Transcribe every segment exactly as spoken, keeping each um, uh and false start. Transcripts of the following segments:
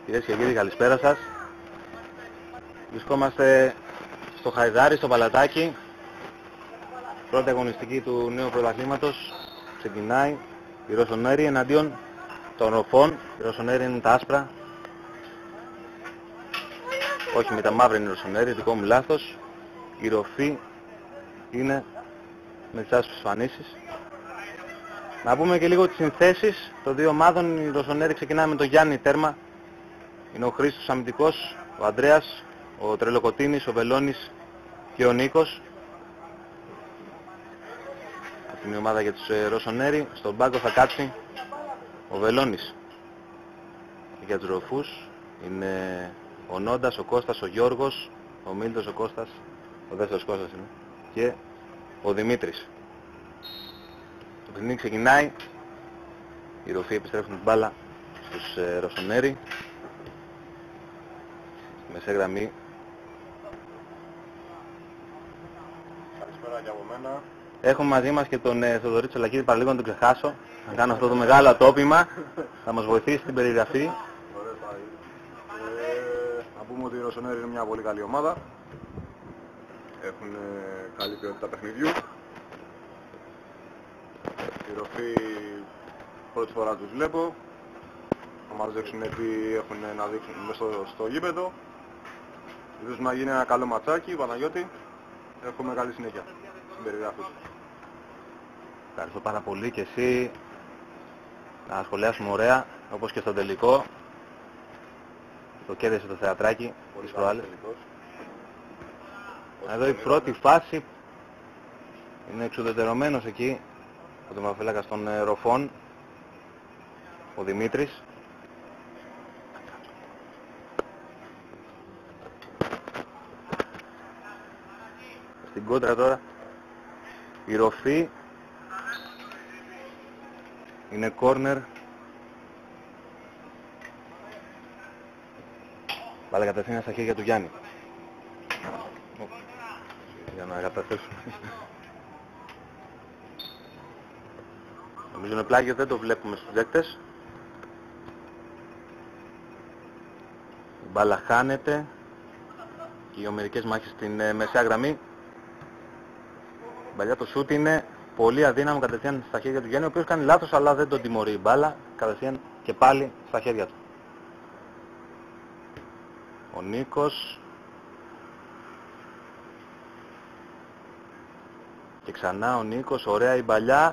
Κυρίες και κύριοι, καλησπέρα σας. Βρισκόμαστε στο Χαϊδάρι, στο Παλατάκι. Πρώτη αγωνιστική του νέου πρωταθλήματος. Ξεκινάει η Ρωσονέρη εναντίον των Ροφών. Η Ρωσονέρη είναι τα άσπρα. Όχι, με τα μαύρα είναι η Ρωσονέρη, δικό μου λάθος. Η Ροφή είναι με τις άσπρες φανίσεις. Να πούμε και λίγο τις συνθέσεις των δύο ομάδων. Η Ρωσονέρη ξεκινάει με τον Γιάννη τέρμα. Είναι ο Χρήστος αμυντικός, ο Ανδρέας, ο Τρελοκοτίνης, ο Βελώνης και ο Νίκος. Αυτή είναι η ομάδα για τους ε, Ρωσονέρη. Στον πάγκο θα κάτσει ο Βελώνης. Για τους Ροφούς είναι ο Νόντας, ο Κώστας, ο Γιώργος, ο Μίλτος, ο Κώστας, ο δεύτερος Κώστας είναι, και ο Δημήτρης. Το παιχνίδι ξεκινάει. Οι Ροφοί επιστρέφουν την μπάλα στους ε, Ρωσονέρη. Μεσαία γραμμή. Καλησπέρα και από μένα. Έχουμε μαζί μας και τον ε, Θοδωρή Τσολακίδη, παραλίγο να τον ξεχάσω. Θα κάνω αυτό το μεγάλο ατόπιμα. Θα μας βοηθήσει στην περιγραφή. Ωραία, πάει. Ε, να πούμε ότι η Ρωσονέρη είναι μια πολύ καλή ομάδα. Έχουν ε, καλή ποιότητα παιχνιδιού. Οι Ροφοί πρώτη φορά τους βλέπω. Θα μας δείξουν τι έχουν να δείξουν μέσα στο, στο γήπεδο. Ελπίζουμε να γίνει ένα καλό ματσάκι, Παναγιώτη. Έχουμε καλή συνέχεια στην περιγραφή. Ευχαριστώ πάρα πολύ και εσύ. Να σχολιάσουμε ωραία, όπως και στο τελικό. Το κέρδισε το θεατράκι τις προάλλες. Εδώ η πρώτη φάση είναι εξουδετερωμένος εκεί από τον μαφυλάκα των ε, Ροφών, ο Δημήτρης. Στην κόντρα τώρα η Ροφή είναι κόρνερ. Βάλε κατευθείαν στα χέρια του Γιάννη για να καταθέσουμε. Νομίζω είναι πλάγιο, δεν το βλέπουμε στους δέκτες. Η μπάλα χάνεται και οι ομερικές μάχες στην ε, μεσαία γραμμή. Η μπαλιά το σούτ είναι πολύ αδύναμο κατευθείαν στα χέρια του Γιάννη, ο οποίος κάνει λάθος αλλά δεν τον τιμωρεί η μπάλα, κατευθείαν και πάλι στα χέρια του. Ο Νίκος. Και ξανά ο Νίκος, ωραία η μπαλιά.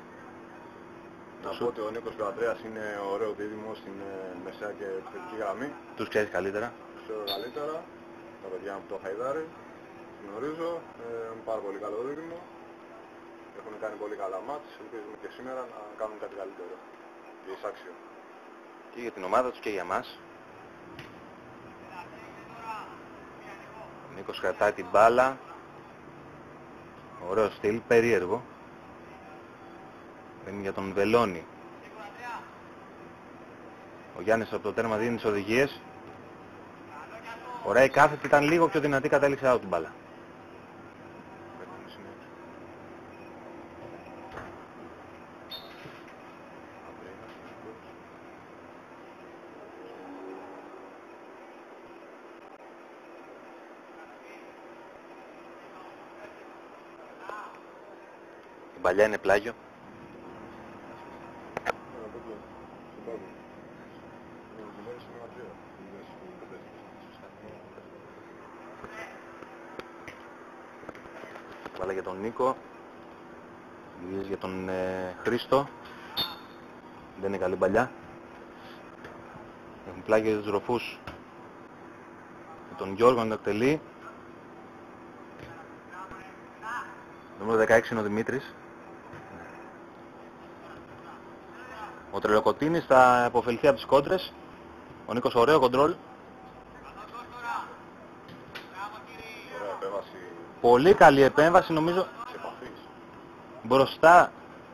Να πω ότι ο Νίκος και ο Ανδρέας είναι ωραίο δίδυμο στην ε, μεσαία και επιθετική γραμμή. Τους ξέρεις καλύτερα. Τους ξέρω καλύτερα. Τα παιδιά μου από το Χαϊδάρι γνωρίζω. Ε, είναι πάρα πολύ καλό δίδυμο. Έχουν κάνει πολύ καλά μάτς. Ελπίζουμε και σήμερα να κάνουν κάτι καλύτερο και εισάξιο. Και για την ομάδα τους και για μας. Ο Νίκος κρατάει την μπάλα. Ωραίο στυλ, περίεργο. Είναι για τον Βελώνη. Ο Γιάννης από το τέρμα δίνει τις οδηγίες. Ωραία η κάθετη, ήταν λίγο πιο δυνατή, κατέληξε out την μπάλα. Η μπαλιά είναι πλάγιο. Βάλα για τον Νίκο. Γυρίζει για τον ε, Χρήστο. Δεν είναι καλή μπαλιά. Έχουν πλάγιο για τους Ροφούς. Με τον Γιώργο να το εκτελεί. Νούμερο δεκαέξι είναι ο Δημήτρης. Ο Τρελοκοτίνης θα αποφελθεί από τις κόντρες. Ο Νίκος ωραίο κοντρόλ. Πολύ καλή επέμβαση νομίζω. Μπροστά.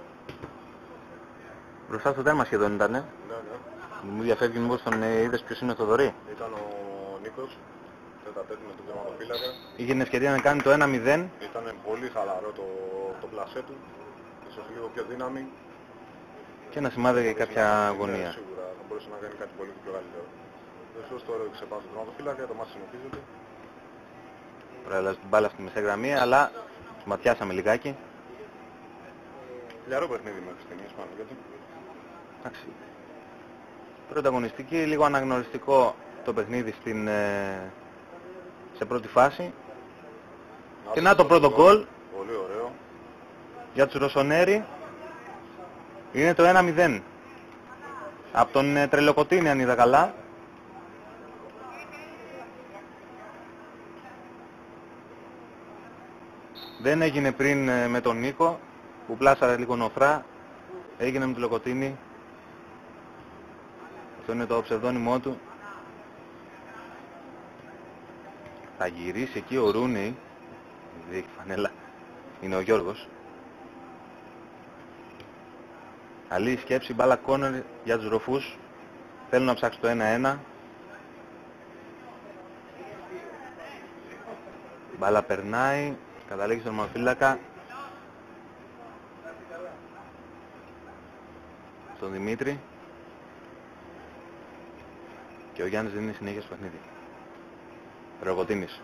Μπροστά στο τέρμα σχεδόν ήταν. Ναι, ναι. Μου διαφεύγει μήπως τον ε, είδες ποιος είναι ο Θοδωρή. Ήταν ο Νίκος. Τέτα τέτη με τον τερματοφύλακα. Είχε την ευκαιρία να κάνει το ένα μηδέν. Ήταν πολύ χαλαρό το, το πλασέ του. Ίσως λίγο πιο δύναμη. Και να σημάδευε κάποια αγωνία. Σίγουρα θα μπορούσε να κάνει κάτι πολύ πιο καλύτερο. Δεσός τώρα ξεπάσει τον τερματοφύλακα, το μάτι συνεχίζεται. Προέλαβε την μπάλα στη μεσαία γραμμή, αλλά τους ματιάσαμε λιγάκι. Λιαρό παιχνίδι μέχρι στιγμής πάνω, γιατί. Εντάξει. Πρωταγωνιστική, λίγο αναγνωριστικό το παιχνίδι στην, ε, σε πρώτη φάση. Να Και να το πρώτο γκολ πολύ ωραίο. για τους Ροσονέρι. Είναι το ένα μηδέν. Από τον ε, Τρελοκοτίνη, αν είδα καλά. Δεν έγινε πριν ε, με τον Νίκο, που πλάσαρε λίγο νοφρά. Έγινε με τον Τρελοκοτίνη. Αυτό είναι το ψευδόνυμό του. Θα γυρίσει εκεί ο Ρούνεϊ. Δεν έχει φανέλα. Είναι ο Γιώργος. Καλή η σκέψη, μπάλα κόνερ για τους ροφούς. Θέλουν να ψάξουν το ένα ένα. Μπάλα περνάει, καταλήγει στον τερματοφύλακα. Στον Δημήτρη. Και ο Γιάννης δίνει συνέχεια στο παιχνίδι. Ρογοτίνης.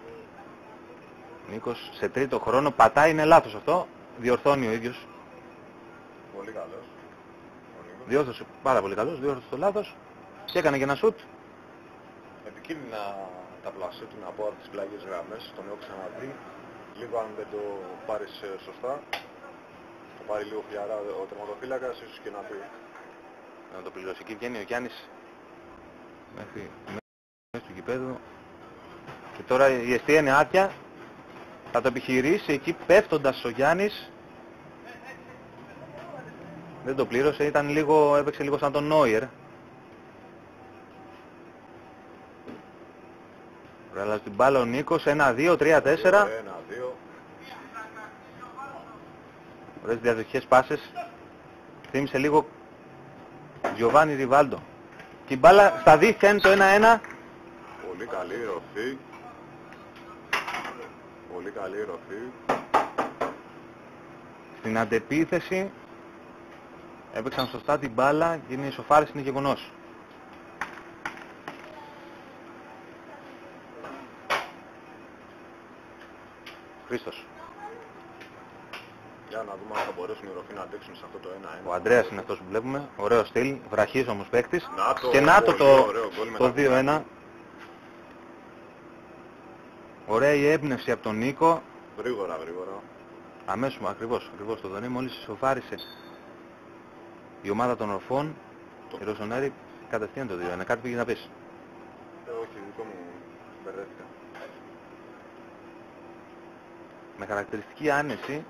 Νίκος σε τρίτο χρόνο πατάει, είναι λάθος αυτό. Διορθώνει ο ίδιος. Πολύ καλός. Διόρθωσε πάρα πολύ καλός, διόρθωσε το λάθος. Και έκανε και ένα σουτ. Επικίνδυνα τα πλασέ του να πω από τις πλάγιες γραμμές, τον έχω ξαναδεί. Λίγο αν δεν το πάρεις ε, σωστά, το πάρει λίγο χλιαρά ο τερματοφύλακας, ίσως και να πει. Να το πληρώσει. Εκεί βγαίνει ο Γιάννης μέχρι μέσα του γηπέδου. Και τώρα η εστία είναι άδεια. Θα το επιχειρήσει εκεί πέφτοντας ο Γιάννης. Δεν το πλήρωσε, ήταν λίγο, έπαιξε λίγο σαν τον Νόιερ. Προέλαβε την μπάλα ο Νίκος, ένα δύο τρία τέσσερα. ένα δύο. Ωραίες διαδοχικές πάσες. Θύμισε λίγο Giovanni Rivaldo. Και η μπάλα στα δίχτυα είναι το ένα ένα. Πολύ καλή ροφή. Πολύ καλή ροφή. Στην αντεπίθεση έπαιξαν σωστά την μπάλα και είναι η ισοφάριση, είναι γεγονός. Χρήστος. Για να δούμε αν θα μπορέσουν οι ροφοί να αντέξουν σε αυτό το ένα ένα. Ο Ανδρέας είναι αυτός που βλέπουμε. Ωραίο στυλ, βραχής όμως παίκτης. Να το, Και να το πολύ το, ωραίο γκολ με το τα δύο ένα. Ωραία η έμπνευση από τον Νίκο. Γρήγορα, γρήγορα. Αμέσως, ακριβώς, ακριβώς το Δονή μόλις ισοφάρισε η ομάδα των ορφών. Το... Η Ροσονέρη κατευθείαν το δύο ένα. Κάτι πήγε να πεις. Ε, όχι, δικό μου μπερδεύτηκα. Με χαρακτηριστική άνεση.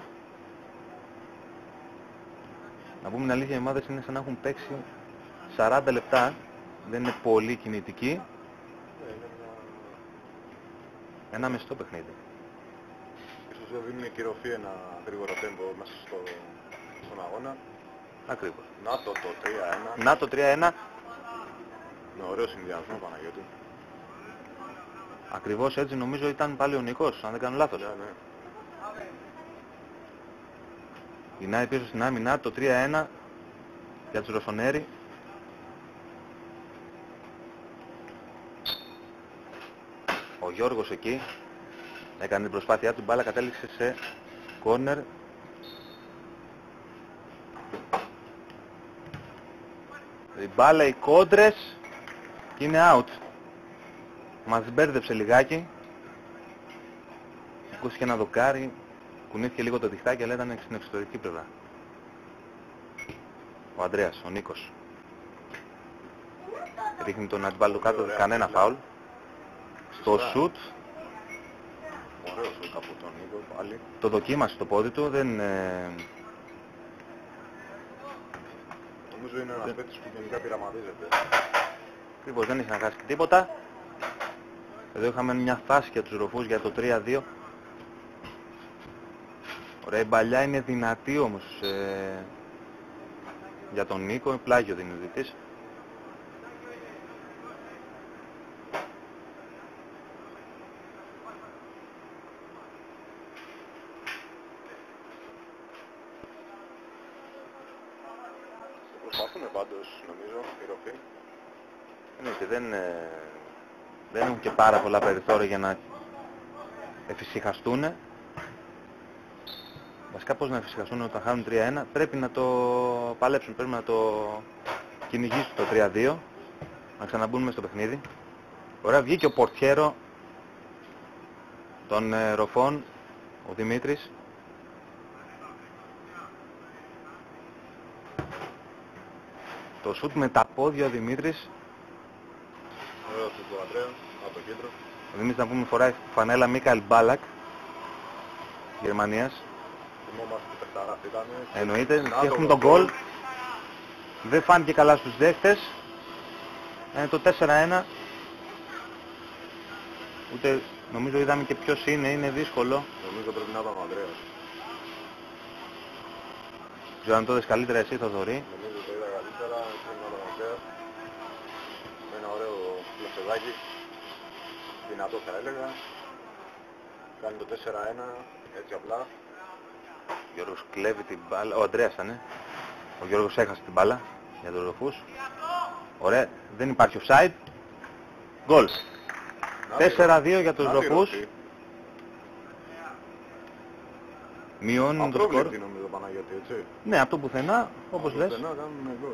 Να πούμε την αλήθεια, οι ομάδες είναι σαν να έχουν παίξει σαράντα λεπτά. Δεν είναι πολύ κινητική. Ναι, είναι μια... Ένα μεστό παιχνίδι. Ίσως δεν δίνουν και οι ροφοί ένα γρήγορο τέμπο μέσα στο... στον αγώνα. Ακριβώς. Να το το τρία ένα. Να το τρία ένα. Με ωραίο συνδυασμό, Παναγιώτη. Ακριβώς έτσι νομίζω ήταν πάλι ο Νικός, αν δεν κάνω λάθος. Ναι, ναι. Γυρνάει πίσω στην άμυνα, το τρία ένα για τους Ροσονέρι. Ο Γιώργος εκεί έκανε την προσπάθειά του, μπάλα κατέληξε σε κόρνερ. Η μπάλα, οι κόντρες και είναι out. Μας μπέρδεψε λιγάκι. Ακούστηκε ένα δοκάρι, κουνήθηκε λίγο το διχτάκι, αλλά ήταν στην εξωτερική πλευρά. Ο Ανδρέας, ο Νίκος. Ρίχνει τον αντιπάλο του κάτω, κανένα φάουλ. Στο σουτ. Ωραίο σουτ από τον Νίκο πάλι. Το δοκίμασε το πόδι του, δεν... Ε... Νομίζω είναι ένας παίκτης που γενικά πειραματίζεται. Ακριβώς, δεν είχε να χάσει τίποτα. Εδώ είχαμε μια φάση για τους ροφούς για το τρία δύο. Ωραία, η μπαλιά είναι δυνατή όμως ε... για τον Νίκο, πλάγιο δίνει ο διαιτητής. Προσπαθούν πάντως, νομίζω, οι ροφοί. Είναι και δεν, ε, δεν έχουν και πάρα πολλά περιθώρια για να εφησυχαστούν. Βασικά πώς να εφησυχαστούν όταν χάνουν τρία ένα, πρέπει να το παλέψουν, πρέπει να το κυνηγήσουν το τρία δύο, να ξαναμπούν μες στο παιχνίδι. Ωραία, βγήκε ο πορτιέρο των ε, Ροφών, ο Δημήτρης. Το σουτ με τα πόδια ο Δημήτρης. Ωραίο σουτ του Αντρέα, από το κέντρο. Ο Δημήτρης, να πούμε, φοράει φανέλα Μίκαελ Μπάλακ, Γερμανίας. Θυμόμαστε τι παιχταράς ήτανε. Εννοείται, Να και το έχουν τον γκολ. γκολ. Δεν φάνηκε καλά στους δέχτες. Είναι το τέσσερα ένα. Ούτε νομίζω είδαμε και ποιος είναι, είναι δύσκολο. Νομίζω πρέπει να ήταν ο Ανδρέας. Ξέρω αν το δες καλύτερα εσύ, Θοδωρή. Νομίζω το είδα καλύτερα, πρέπει να ήταν ο Ανδρέας. Με ένα ωραίο πλασεδάκι. Δυνατό θα έλεγα. Κάνει το τέσσερα ένα, έτσι απλά. Ο Γιώργος κλέβει την μπάλα. Ο Αντρέας ήταν. Ο Γιώργος έχασε την μπάλα για τους Ροφούς. Ωραία, δεν υπάρχει offside. Γκολ. τέσσερα δύο για τους Ροφούς. Μειώνουν το σκορ. Απρόβλεπτη νομίζω Παναγιώτη, έτσι. Ναι, από το πουθενά, όπως λες, Πουθενά κάνουν γκολ.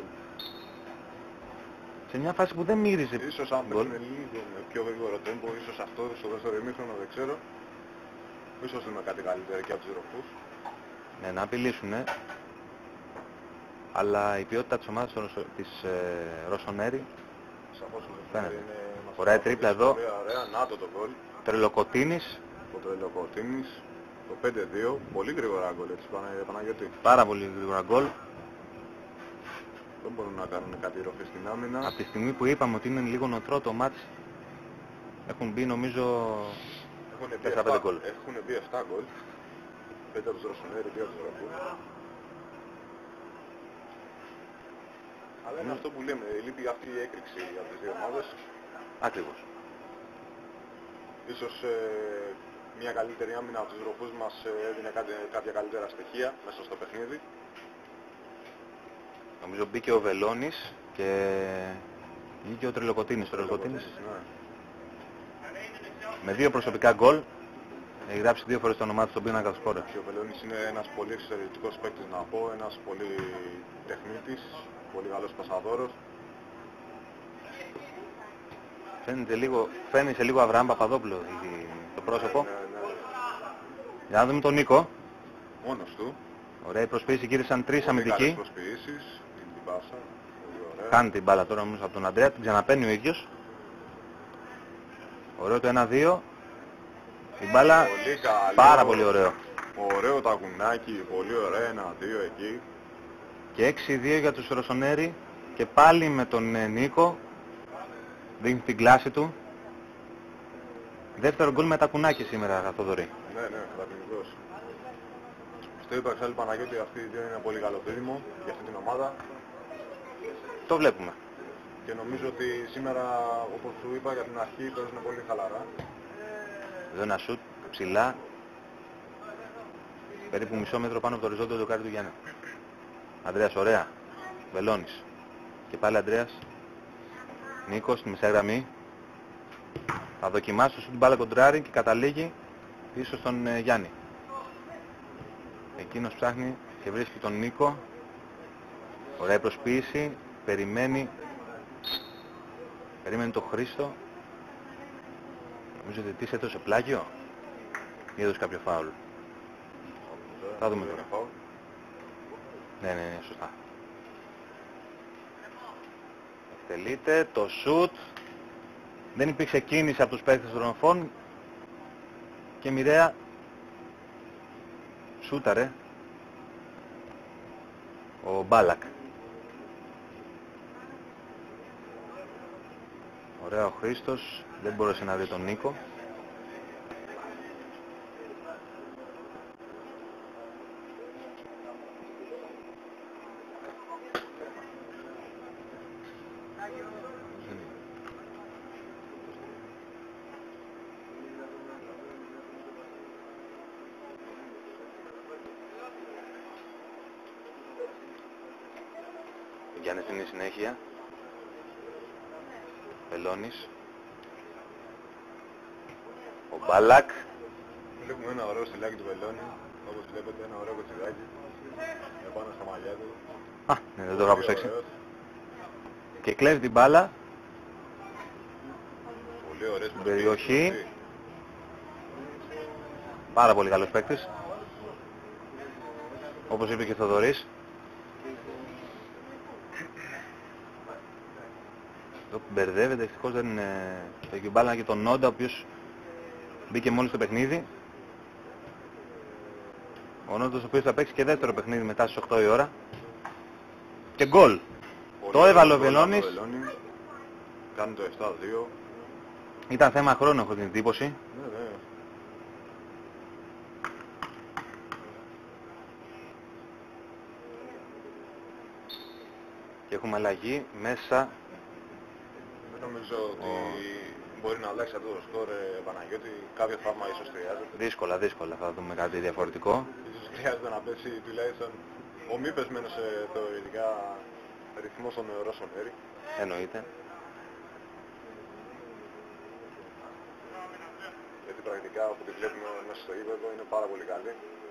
σε μια φάση που δεν μύριζε Ίσως αν γκολ. παίξουν λίγο με πιο γρήγορο τέμπο, ίσως αυτό στο δεύτερο ημίχρονο δεν ξέρω. Ίσως δούμε κάτι καλύτερο και από τους Ροφούς. Ναι, να απειλήσουνε. Αλλά η ποιότητα της ομάδας της ε, Ροσονέρη Σαφώς φαίνεται. είναι... Ωραία τρίπλα εδώ. Ωραία, ωραία. Να το το γκολ. Τρελοκοτίνης. Το Τρελοκοτίνης. Το πέντε δύο. Πολύ γρήγορα γκολ έτσι Πανα- Παναγιώτη. Πάρα πολύ γρήγορα γκολ. Δεν μπορούν να κάνουν κάτι ροφή στην άμυνα. Από τη στιγμή που είπαμε ότι είναι λίγο νοτρό το μάτς, έχουν μπει νομίζω Έχουν μπει τέσσερα πέντε επτά γκολ. Έχουν μπει επτά γκολ. πέντε από τους Ρωσονέρη, δύο από τους Ροφούς. Αλλά είναι αυτό που λέμε, λείπει αυτή η έκρηξη από τις δύο ομάδες. Ακριβώς. Ίσως ε, μια καλύτερη άμυνα από τους Ροφούς μας ε, έδινε κάτι, κάποια καλύτερα στοιχεία μέσα στο παιχνίδι. Νομίζω μπήκε ο Βελώνης και βγήκε ο Τρελοκοτίνης. Ο Τρελοκοτίνης Ναι. με δύο προσωπικά γκολ έχει γράψει δύο φορές το όνομά του στον πίνακα του σκόρερ. Και ο Βελώνης είναι ένας πολύ εξαιρετικός παίκτης να πω, ένας πολύ τεχνίτης, πολύ καλός πασαδόρος. Φαίνεται λίγο, φαίνεται λίγο Αβραάμ Παπαδόπουλο το πρόσωπο. Ναι, ναι, ναι. Για να δούμε τον Νίκο. Μόνος του. Ωραία, η προσποίηση γύρισαν τρεις Πολύ καλές αμυντικοί. προσποιήσεις, την την πάσα, πολύ ωραία. Κάνει την μπάλα τώρα νομίζω από τον Αντρέα, την ξαναπαίνει ο ίδιος. Ωραίο το ένα δύο. Η μπάλα Πολύ καλό. πάρα πολύ ωραίο. Ωραίο τακουνάκι, πολύ ωραία, ένα δύο εκεί. Και έξι δύο για τους Ρωσονέρη και πάλι με τον ε, Νίκο. Δείχνει την κλάση του. Δεύτερο γκολ με τακουνάκι σήμερα, Θοδωρή. Ναι, ναι, καταπληκτικός. Στο είπα εξάλλου Παναγιώτη, αυτή η δύο είναι ένα πολύ καλό δίδυμο για αυτή την ομάδα. Το βλέπουμε. Και νομίζω ότι σήμερα, όπως σου είπα για την αρχή, παίζουν πολύ χαλαρά. Εδώ ένα σουτ ψηλά. Περίπου μισό μέτρο πάνω από το οριζόντιο δοκάρι του Γιάννη. Ανδρέας, ωραία. Βελώνης. Και πάλι Ανδρέας. Νίκος στη μεσαία γραμμή. Θα δοκιμάσει το σουτ την μπάλα κοντράρει και καταλήγει πίσω στον ε, Γιάννη. Εκείνος ψάχνει και βρίσκει τον Νίκο. Ωραία προσποίηση. Περιμένει. Περίμενε τον Χρήστο. Νομίζω ότι τι έδωσε πλάγιο ή έδωσε κάποιο φάουλ. Θα δούμε τώρα. Ναι, ναι, ναι, σωστά. Εκτελείται το σουτ. Δεν υπήρξε κίνηση από τους παίκτες των Ροφών και μοιραία σούταρε ο Μπάλακ. Ωραία ο Χρήστος, δεν μπόρεσε να δει τον Νίκο. Γιάννης είναι η συνέχεια. Βελώνης. Ο Μπάλακ. Βλέπουμε ένα ωραίο στυλάκι του Βελώνη, όπως βλέπετε ένα ωραίο κοτσιδάκι επάνω στα μαλλιά του. Α, ναι, δεν το είχα προσέξει. Και κλέβει την μπάλα. Πολύ ωραίες στην περιοχή. Πάρα πολύ καλός παίκτης. Όπως είπε και ο Θοδωρής. Εδώ μπερδεύεται, ευτυχώς δεν είναι... Έχει μπάλα και τον Νόντα, ο οποίος μπήκε μόλις στο παιχνίδι. Ο Νόντας ο οποίος θα παίξει και δεύτερο παιχνίδι μετά στις οκτώ η ώρα. Και γκολ. Το έβαλε ο Βελώνης. Κάνει το επτά δύο. Ήταν θέμα χρόνου, έχω την εντύπωση. Ναι, ναι. Και έχουμε αλλαγή μέσα. Δεν νομίζω ότι μπορεί να αλλάξει αυτό το σκορ, Παναγιώτη. Κάποιο θαύμα ίσως χρειάζεται. Δύσκολα, δύσκολα θα δούμε κάτι διαφορετικό. Ίσως χρειάζεται να πέσει τουλάχιστον ο μη πεσμένος θεωρητικά ρυθμός των Ρώσων-Έρη. Εννοείται. Γιατί πρακτικά από ό,τι βλέπουμε μέσα στο γήπεδο είναι πάρα πολύ καλή.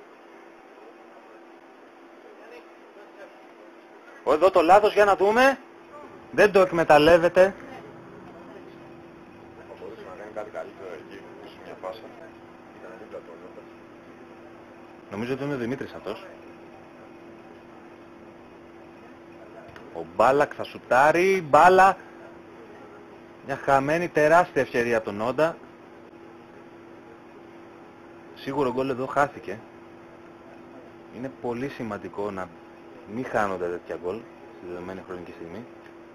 Εδώ το λάθος, για να δούμε. Δεν το εκμεταλλεύεται. Θα μπορούσε να κάνει κάτι καλύτερο εκεί, σε μια πάσα. Ήταν δίπλα του Νόντα. Νομίζω ότι είναι ο Δημήτρης αυτός. Ο Μπάλακ θα σουτάρει. Μπάλα. Μια χαμένη τεράστια ευκαιρία από τον Νόντα. Σίγουρο γκολ εδώ χάθηκε. Είναι πολύ σημαντικό να μην χάνονται τέτοια γκολ στη δεδομένη χρονική στιγμή.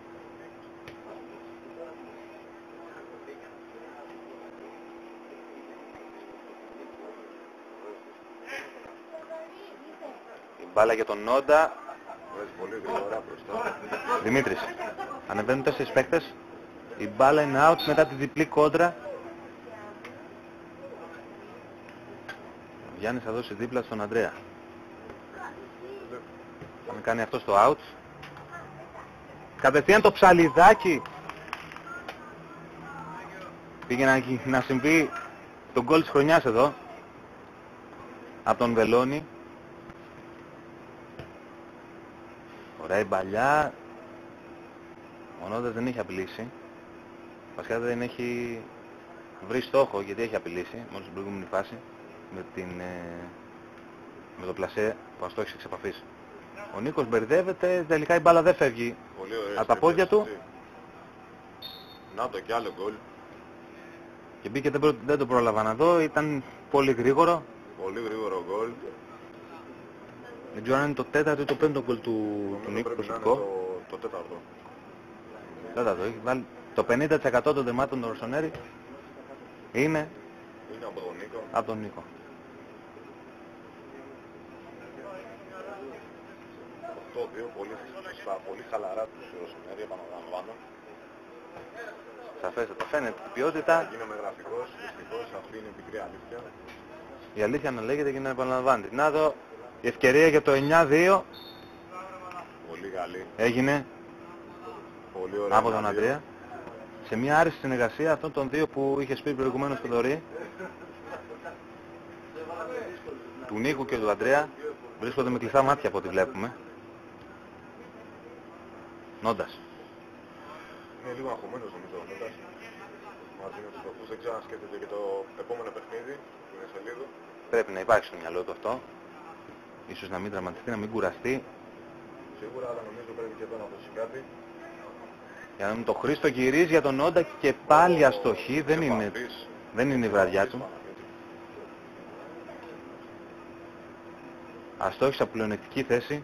Η μπάλα για τον Νόντα. Βάζει πολύ γρήγορα μπροστά. Δημήτρης. Ανεβαίνουν τέσσερις παίκτες. Η μπάλα είναι out μετά τη διπλή κόντρα. Ο Γιάννης θα δώσει δίπλα στον Ανδρέα. Θα με κάνει αυτό στο out. Κατευθείαν το ψαλιδάκι. Πήγε να, να συμβεί το γκολ της χρονιάς εδώ. Από τον Βελώνη. Ωραία η μπαλιά. Ο Νόντας δεν έχει απειλήσει. Βασικά δεν έχει βρει στόχο, γιατί έχει απειλήσει μόλις στην προηγούμενη φάση με, την, ε, με το πλασέ που αστόχησε εξ επαφής. Ο Νίκος μπερδεύεται, τελικά η μπάλα δεν φεύγει από τα πόδια του. Να το κι άλλο γκολ. Και μπήκε, δεν, προ, δεν το πρόλαβα να δω, ήταν πολύ γρήγορο. Πολύ γρήγορο γκολ. Δεν ξέρω αν είναι το τέταρτο ή το πέμπτο γκολ του, του Νίκου προσωπικό. Το, το τέταρτο. Τέταρτο, έχει βάλει το πενήντα τοις εκατό των τερμάτων του Ρωσονέρη είναι, είναι από τον Νίκο. Από τον Νίκο. οκτώ δύο, πολύ, πολύ χαλαρά τους Ρωσονέρη, επαναλαμβάνω. Σαφέστατα, φαίνεται η ποιότητα. Γίνομαι γραφικός, δυστυχώς, αυτή είναι η πικρή αλήθεια. Η αλήθεια να λέγεται και να επαναλαμβάνεται. Να δω, η ευκαιρία για το εννιά δύο. Πολύ καλή. Έγινε πολύ ωραία από τον Ανδρέα. Σε μια άριστη συνεργασία αυτών των δύο που είχε πει προηγουμένως στο Δωρή. Του Νίκου και του Ανδρέα. Βρίσκονται με κλειστά μάτια από ό,τι βλέπουμε. Νόντας. Είναι λίγο αγχωμένος νομίζω ο Νόντας. Μαζί με τους τροφούς, δεν ξέρω αν σκέφτεται και το επόμενο παιχνίδι που είναι σε λίγο. Πρέπει να υπάρχει στο μυαλό του αυτό. Ίσως να μην τραυματιστεί, να μην κουραστεί. Σίγουρα, αλλά νομίζω πρέπει και εδώ να δώσει κάτι. Για να μην το Χρήστο γυρίζει για τον Νόντα και πάλι αστοχή. Δεν είναι, δεν είναι η βραδιά του. Αστόχησε από πλεονεκτική θέση.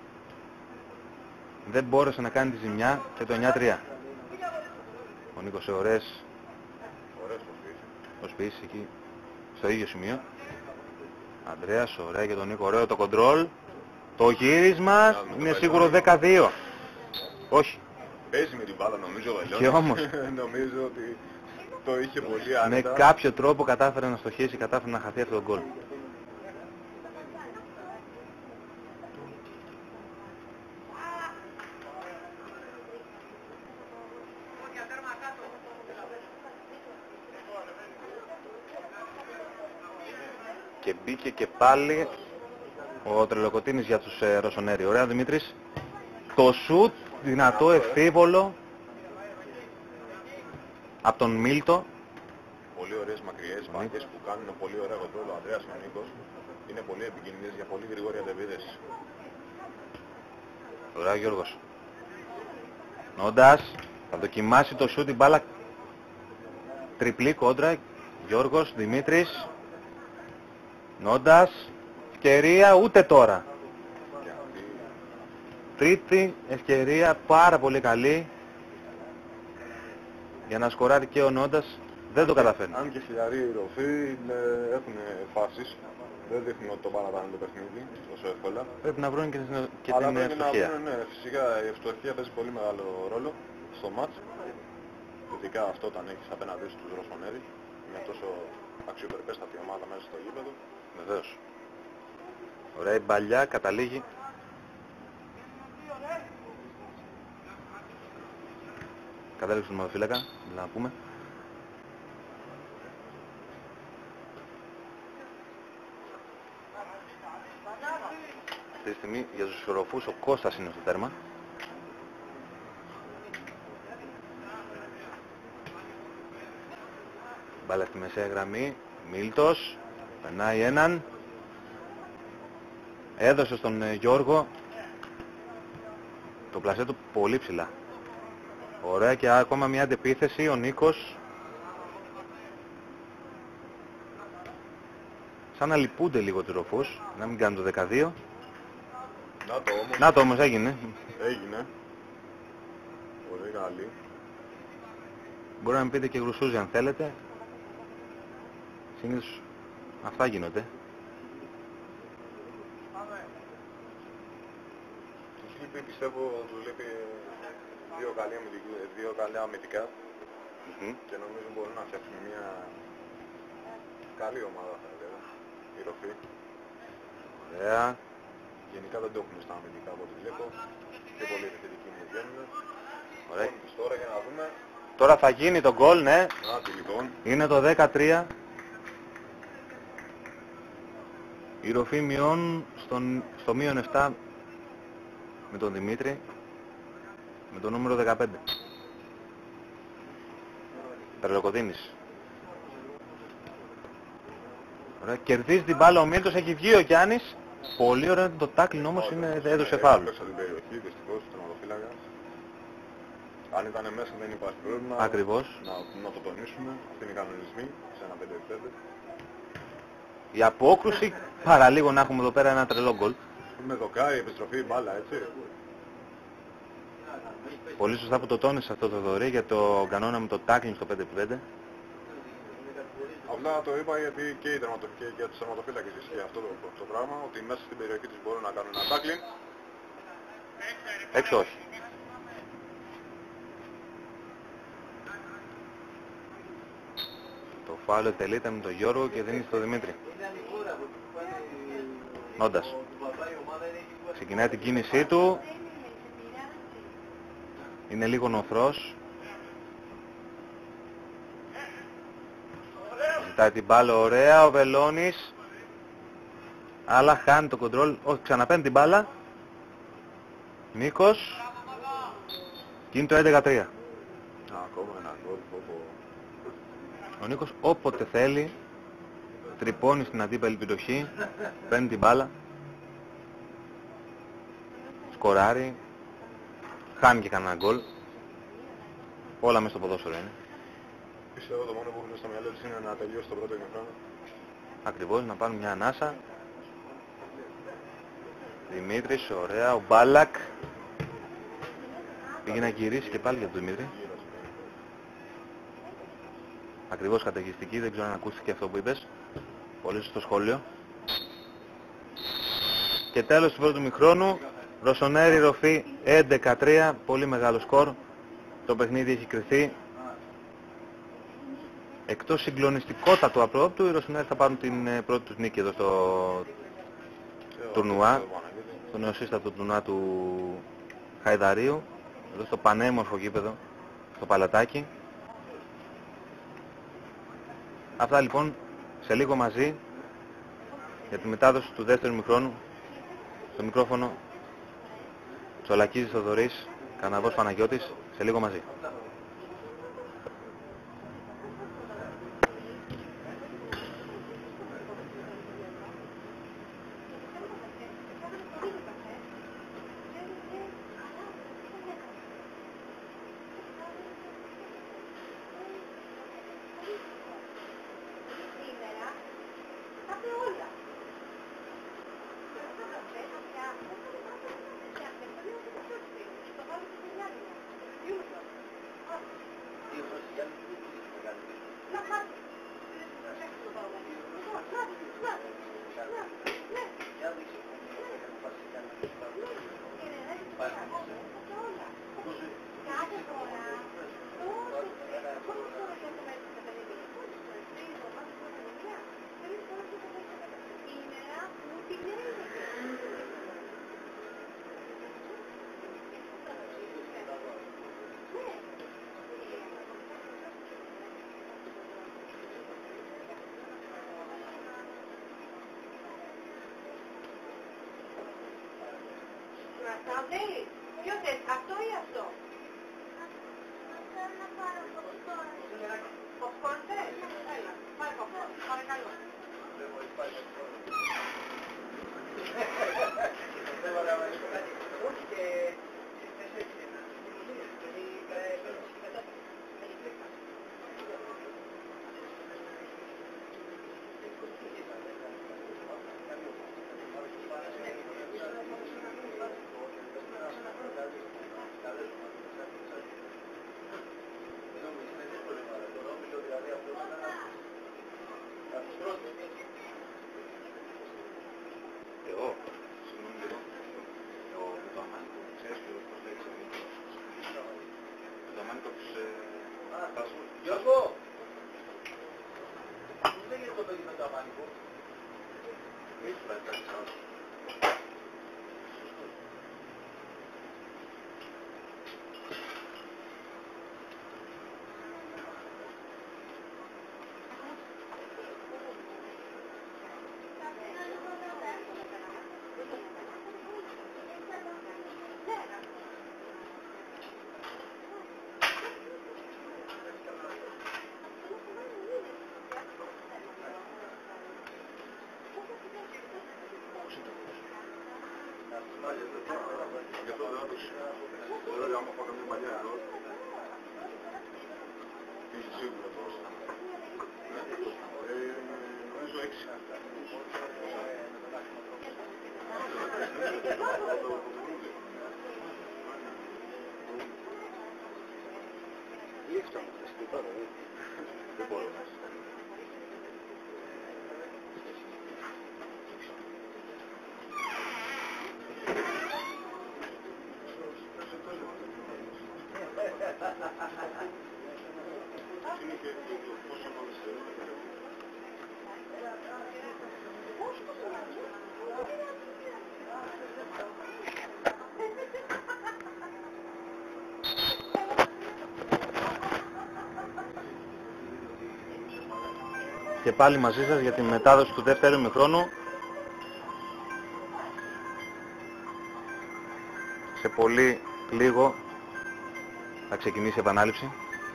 Δεν μπόρεσε να κάνει τη ζημιά και το εννιά τρία. Ο Νίκος σε ωραίες προσποιήσεις εκεί στο ίδιο σημείο. Ανδρέας, ωραία για τον Νίκο, ωραίο το κοντρόλ. Το γύρισμα είναι σίγουρο δέκα δύο. Όχι. Παίζει με την μπάλα νομίζω ο Βελώνης. Και όμως νομίζω ότι το είχε πολύ άνετα. Με κάποιο τρόπο κατάφερε να στοχίσει, κατάφερε να χαθεί αυτό το γκολ. Και μπήκε και πάλι ο Τρελοκοτίνης για τους ε, Ρωσονέρι. Ωραία Δημήτρης. Το σουτ, δυνατό, ευθύβολο. Από τον Μίλτο. Πολύ ωραίες μακριές μπάσκες που κάνουν πολύ ωραία κοντρόλ. Ο Ανδρέας και ο Νίκος είναι πολύ επικίνδυνες για πολύ γρήγορη αντεπίδεση. Ωραία Γιώργος. Νόντας. Θα δοκιμάσει το σουτ, η μπάλα. Τριπλή κόντρα. Γιώργος, Δημήτρης. Νόντας. Ευκαιρία ούτε τώρα. Και αυτή... Τρίτη ευκαιρία πάρα πολύ καλή. Για να σκοράρει και ο Νόντας. Δεν το καταφέρνει. Αν και χιλιαροί οι ροφοί έχουν φάσεις. Δεν δείχνουν ότι το παρατάνε το παιχνίδι τόσο εύκολα. Πρέπει να βρουν και την, και Αλλά την πρέπει ευστοχία. να βρουν, ναι, φυσικά η ευστοχία παίζει πολύ μεγάλο ρόλο στο μάτς. Ειδικά αυτό όταν έχεις απέναντί σου τους Ρωσονέρι. Μια τόσο αξιοπερπέστατη ομάδα μέσα στο γήπεδο. Βεβαίως. Ωραία η μπαλιά, καταλήγει. Κατάληξη του νομοφύλακα, να πούμε. Αυτή τη στιγμή για τους ισορροφούς ο Κώστας είναι στο τέρμα. Μπάλα στη μεσαία γραμμή. Μίλτος. Περνάει έναν. Έδωσε στον ε, Γιώργο. Το πλασέ του πολύ ψηλά. Ωραία και ακόμα μια αντεπίθεση. Ο Νίκος. Σαν να λυπούνται λίγο τους ροφούς. Να μην κάνουν το δεκαδύο. Να το όμως. Να το όμως έγινε. Έγινε. Πολύ καλή. Μπορεί να μην πείτε και γρουσούζι αν θέλετε. Συνήθως αυτά γίνονται. Τους λείπει, πιστεύω, τους λείπει δύο καλή αμυντική, δύο καλά αμυντικά Mm-hmm. και νομίζω μπορούν να φτιάξουν μια καλή ομάδα θα έλεγα, η ροφή. Ωραία. Γενικά δεν το έχουν στα αμυντικά από ό,τι βλέπω και πολύ επιθετικοί μου βγαίνουν. Ωραία. Λοιπόν, τώρα για να δούμε. Τώρα θα γίνει το γκολ, ναι. Άτι λοιπόν. Είναι το δεκατρία. Οι ροφοί μειώνουν στον, στο μείον επτά με τον Δημήτρη, με το νούμερο δεκαπέντε. Τρελοκοτίνης. Ωραία, κερδίζει την μπάλα ο Μίλτος, έχει βγει ο Γιάννης. Πολύ ωραία, το τάκλιν όμως είναι, έδωσε φάουλ. Έπαιξε την περιοχή, δυστυχώς, του τερματοφύλακα. Αν ήταν μέσα δεν υπάρχει πρόβλημα. Ακριβώς. Να, να το τονίσουμε, αυτοί είναι οι κανονισμοί, σε ένα πέντε πέντε. Η απόκρουση, παραλίγο να έχουμε εδώ πέρα ένα τρελό γκολ. Με δοκάρι, επιστροφή, μπάλα, έτσι. Πολύ σωστά που το τόνισε αυτό το δωρή για το κανόνα με το τάκλιν στο πέντε πέντε. Απλά το είπα γιατί και οι τερματοφύλακες και για τους τερματοφύλακες ισχύει αυτό το, το πράγμα, ότι μέσα στην περιοχή τους μπορούν να κάνουν ένα τάκλιν. Έξω όχι. Το φάουλ εκτελείται με τον Γιώργο και δίνει στο Δημήτρη. Νόντας. Ξεκινάει την κίνησή του. Είναι λίγο νοθρός. Ζητάει την μπάλα ωραία ο Βελώνης. Αλλά χάνει το κοντρόλ. Όχι, ξαναπαίνει την μπάλα. Νίκος. Και είναι το έντεκα τρία. Ακόμα ένα γκολ. Ο Νίκος όποτε θέλει τρυπώνει στην αντίπαλη περιοχή, παίρνει την μπάλα, σκοράρει, χάνει και κανένα γκολ. Όλα μέσα στο ποδόσφαιρο είναι. Πιστεύω το μόνο που έχουν στο μυαλό τους είναι να τελειώσει το πρώτο ημιχρόνο. Ακριβώς, να πάρουν μια ανάσα. Δημήτρης, ωραία, ο Μπάλακ. Πήγε να γυρίσει και πάλι για τον Δημήτρη. Ακριβώς καταιγιστική, δεν ξέρω αν ακούστηκε αυτό που είπες. Πολύ στο σχόλιο. Και τέλος του πρώτου μηχρόνου, Ρωσονέρι ροφή έντεκα τρία, πολύ μεγάλο σκορ. Το παιχνίδι έχει κρυθεί. Εκτός συγκλονιστικότατου απρόπτου, οι Ρωσονέρι θα πάρουν την πρώτη τους νίκη εδώ στο τουρνουά, στο νεοσύστατο τουρνουά του Χαϊδαρίου, εδώ στο πανέμορφο γήπεδο, στο Παλατάκι. Αυτά λοιπόν, σε λίγο μαζί για τη μετάδοση του δεύτερου ημιχρόνου. Στο μικρόφωνο Τσολακίζης Θοδωρής, Καναβός Παναγιώτης, σε λίγο μαζί. Σαντέλη, ποιο θες, αυτό ή αυτό? Ποπκόρν θες? Έλα, πάρε ποπκόρν, παρακαλώ. Εγώ, συγγνώμη λίγο, ο Πεταμάνικο, ξέρεις ποιος πώς λέγεται ο Πεταμάνικο τους Τάσου. Γιώργο! Πώς λέγεται το παιδί με το αμάνικο? Μη σου λέει κάτι άλλο. Γι' αυτό δεν άδωσε. Τώρα άμα πάω καμία παλιά εδώ, είχε σίγουρα τόσο. Νομίζω έξι. Λίφτα μου, θες τίποτα, δεν μπορώ να σας. Είναι και το πόσο μόλις θεωρείται. Και πάλι μαζί σας για τη μετάδοση του δεύτερου ημιχρόνου. Σε πολύ λίγο θα ξεκινήσει η επανάληψη.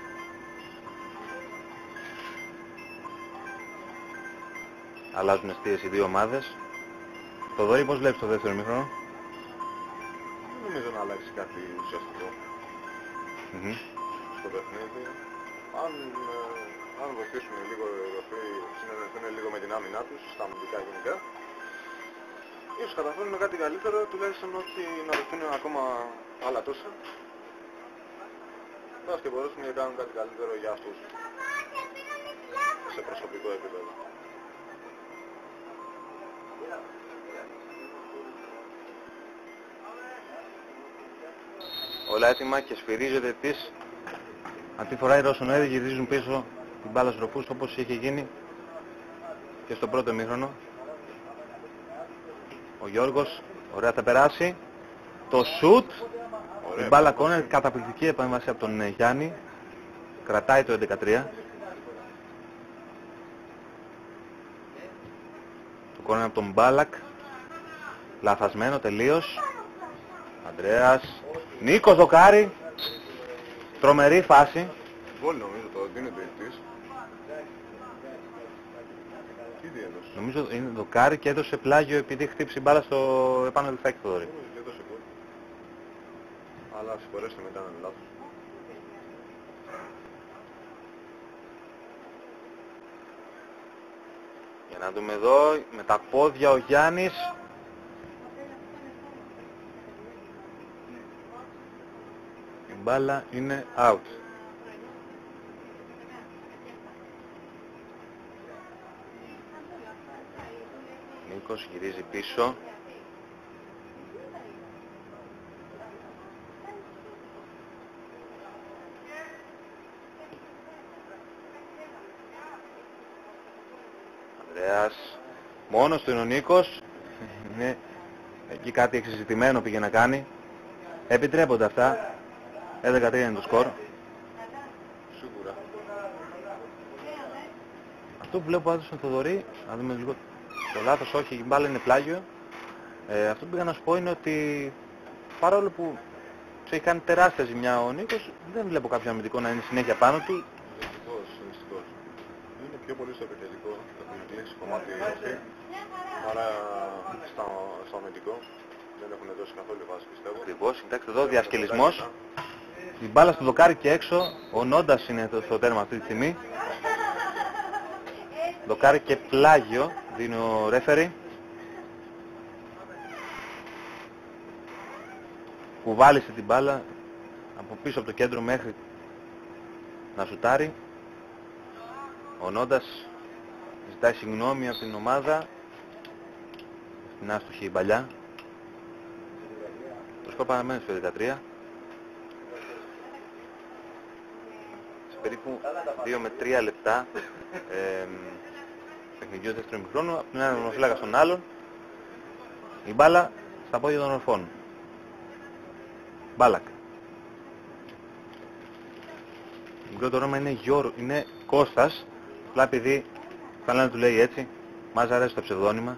Αλλάζουν εστίες οι δύο ομάδες. Θοδωρή, πώς βλέπεις το δεύτερο ημίχρονο? Δεν νομίζω να αλλάξει κάτι ουσιαστικό Mm-hmm. στο παιχνίδι. Αν, ε, αν βοηθήσουν λίγο οι Ευρωπαίοι, συνεργαστούν λίγο με την άμυνά τους, στα αμυντικά γενικά, ίσως καταφέρουν κάτι καλύτερο, τουλάχιστον όχι να δοθούν ακόμα άλλα τόσα. Μπας και μπορέσουν να κάνουν κάτι καλύτερο για αυτούς, σε προσωπικό επίπεδο. Όλα έτοιμα και σφυρίζεται τις. Αυτή φορά οι Ρωσονέροι γυρίζουν πίσω την μπάλα στους ροφούς, όπως είχε γίνει και στο πρώτο ημίχρονο. Ο Γιώργος, ωραία, θα περάσει. Το σουτ, η μπάλα κόρνερ, καταπληκτική επέμβαση από τον Γιάννη. Κρατάει το έντεκα τρία. Το Κόρνερ από τον Μπάλακ. Λαθασμένο τελείως. Ανδρέας. Νίκος δοκάρι. Τρομερή φάση. Γκολ νομίζω το ότι είναι διαιτητής. Τι διέδωσε. Νομίζω είναι δοκάρι και έδωσε πλάγιο επειδή χτύψει μπάλα στο επάνω λεφτάκι του Θοδωρή. Νομίζω ότι έδωσε γκολ. Αλλά συγχωρέστε μετά να είναι λάθος. Για να δούμε εδώ, με τα πόδια ο Γιάννης. Η μπάλα είναι out. Νίκος γυρίζει πίσω. Ανδρέας. Μόνος του είναι ο Νίκος. Είναι εκεί κάτι εξεζητημένο πήγε να κάνει. Επιτρέπονται αυτά. έντεκα τρία είναι το σκορ. Σίγουρα. Αυτό που βλέπω που έδωσε τον Θοδωρή, να δούμε λίγο το λάθος, όχι, η μπάλα είναι πλάγιο. Ε, αυτό που πήγα να σου πω είναι ότι παρόλο που του έχει κάνει τεράστια ζημιά ο Νίκος, δεν βλέπω κάποιο αμυντικό να είναι συνέχεια πάνω του. Δυστυχώς, δυστυχώς. Είναι πιο πολύ στο επιθετικό, έχουν κλείσει κομμάτι αυτή. Άρα στα, στο αμυντικό δεν έχουν δώσει καθόλου βάση πιστεύω. Ακριβώς, κοιτάξτε εδώ, διασκελισμός. Η μπάλα στο δοκάρι και έξω, ο Νόντας είναι το, στο τέρμα αυτή τη στιγμή. Δοκάρι και πλάγιο, δίνει ο ρέφερι. Κουβάλισε την μπάλα από πίσω από το κέντρο μέχρι να σουτάρει. Ο Νόντας ζητάει συγγνώμη από την ομάδα. Στην άστοχη η παλιά. Το σκορ παραμένει στο δεκατρία. Σε περίπου δύο με τρία λεπτά ε, παιχνιδιού δεύτερου ημιχρόνου, από την ένα οροφύλακα στον άλλον. Η μπάλα στα πόδια των ορφών. Μπάλακ. Το μικρό το όνομα είναι Γιώργο, είναι Κώστας, απλά επειδή καλά να του λέει έτσι, μας αρέσει το ψευδόνυμα.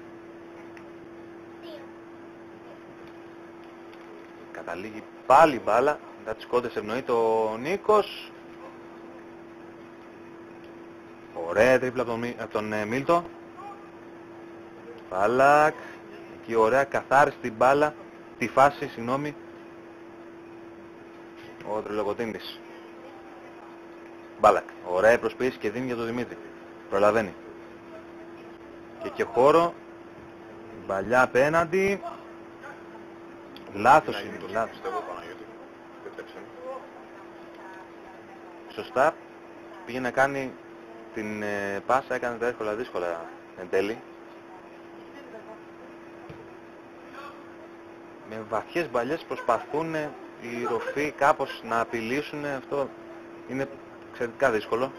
Καταλήγει πάλι μπάλα, μετά τις κόντες ευνοείται ο Νίκος. Ωραία τρίπλα από τον, από τον ε, Μίλτο. Μπάλακ. Εκεί ωραία καθάρισε την μπάλα, τη φάση, συγγνώμη. Ο Τριλοκοτίνης. Μπάλακ. Ωραία προσποίηση και δίνει για τον Δημήτρη. Προλαβαίνει. Και και χώρο. Μπαλιά απέναντι. Λάθος είναι. Λάθος. Πιστεύω Παναγιώτη. Επιτρέψτε μου. Σωστά. Πήγε να κάνει την ε, πάσα, έκανε τα εύκολα δύσκολα εν τέλει. Με βαθιές μπαλιές προσπαθούν οι ροφοί κάπως να απειλήσουν, αυτό είναι εξαιρετικά δύσκολο.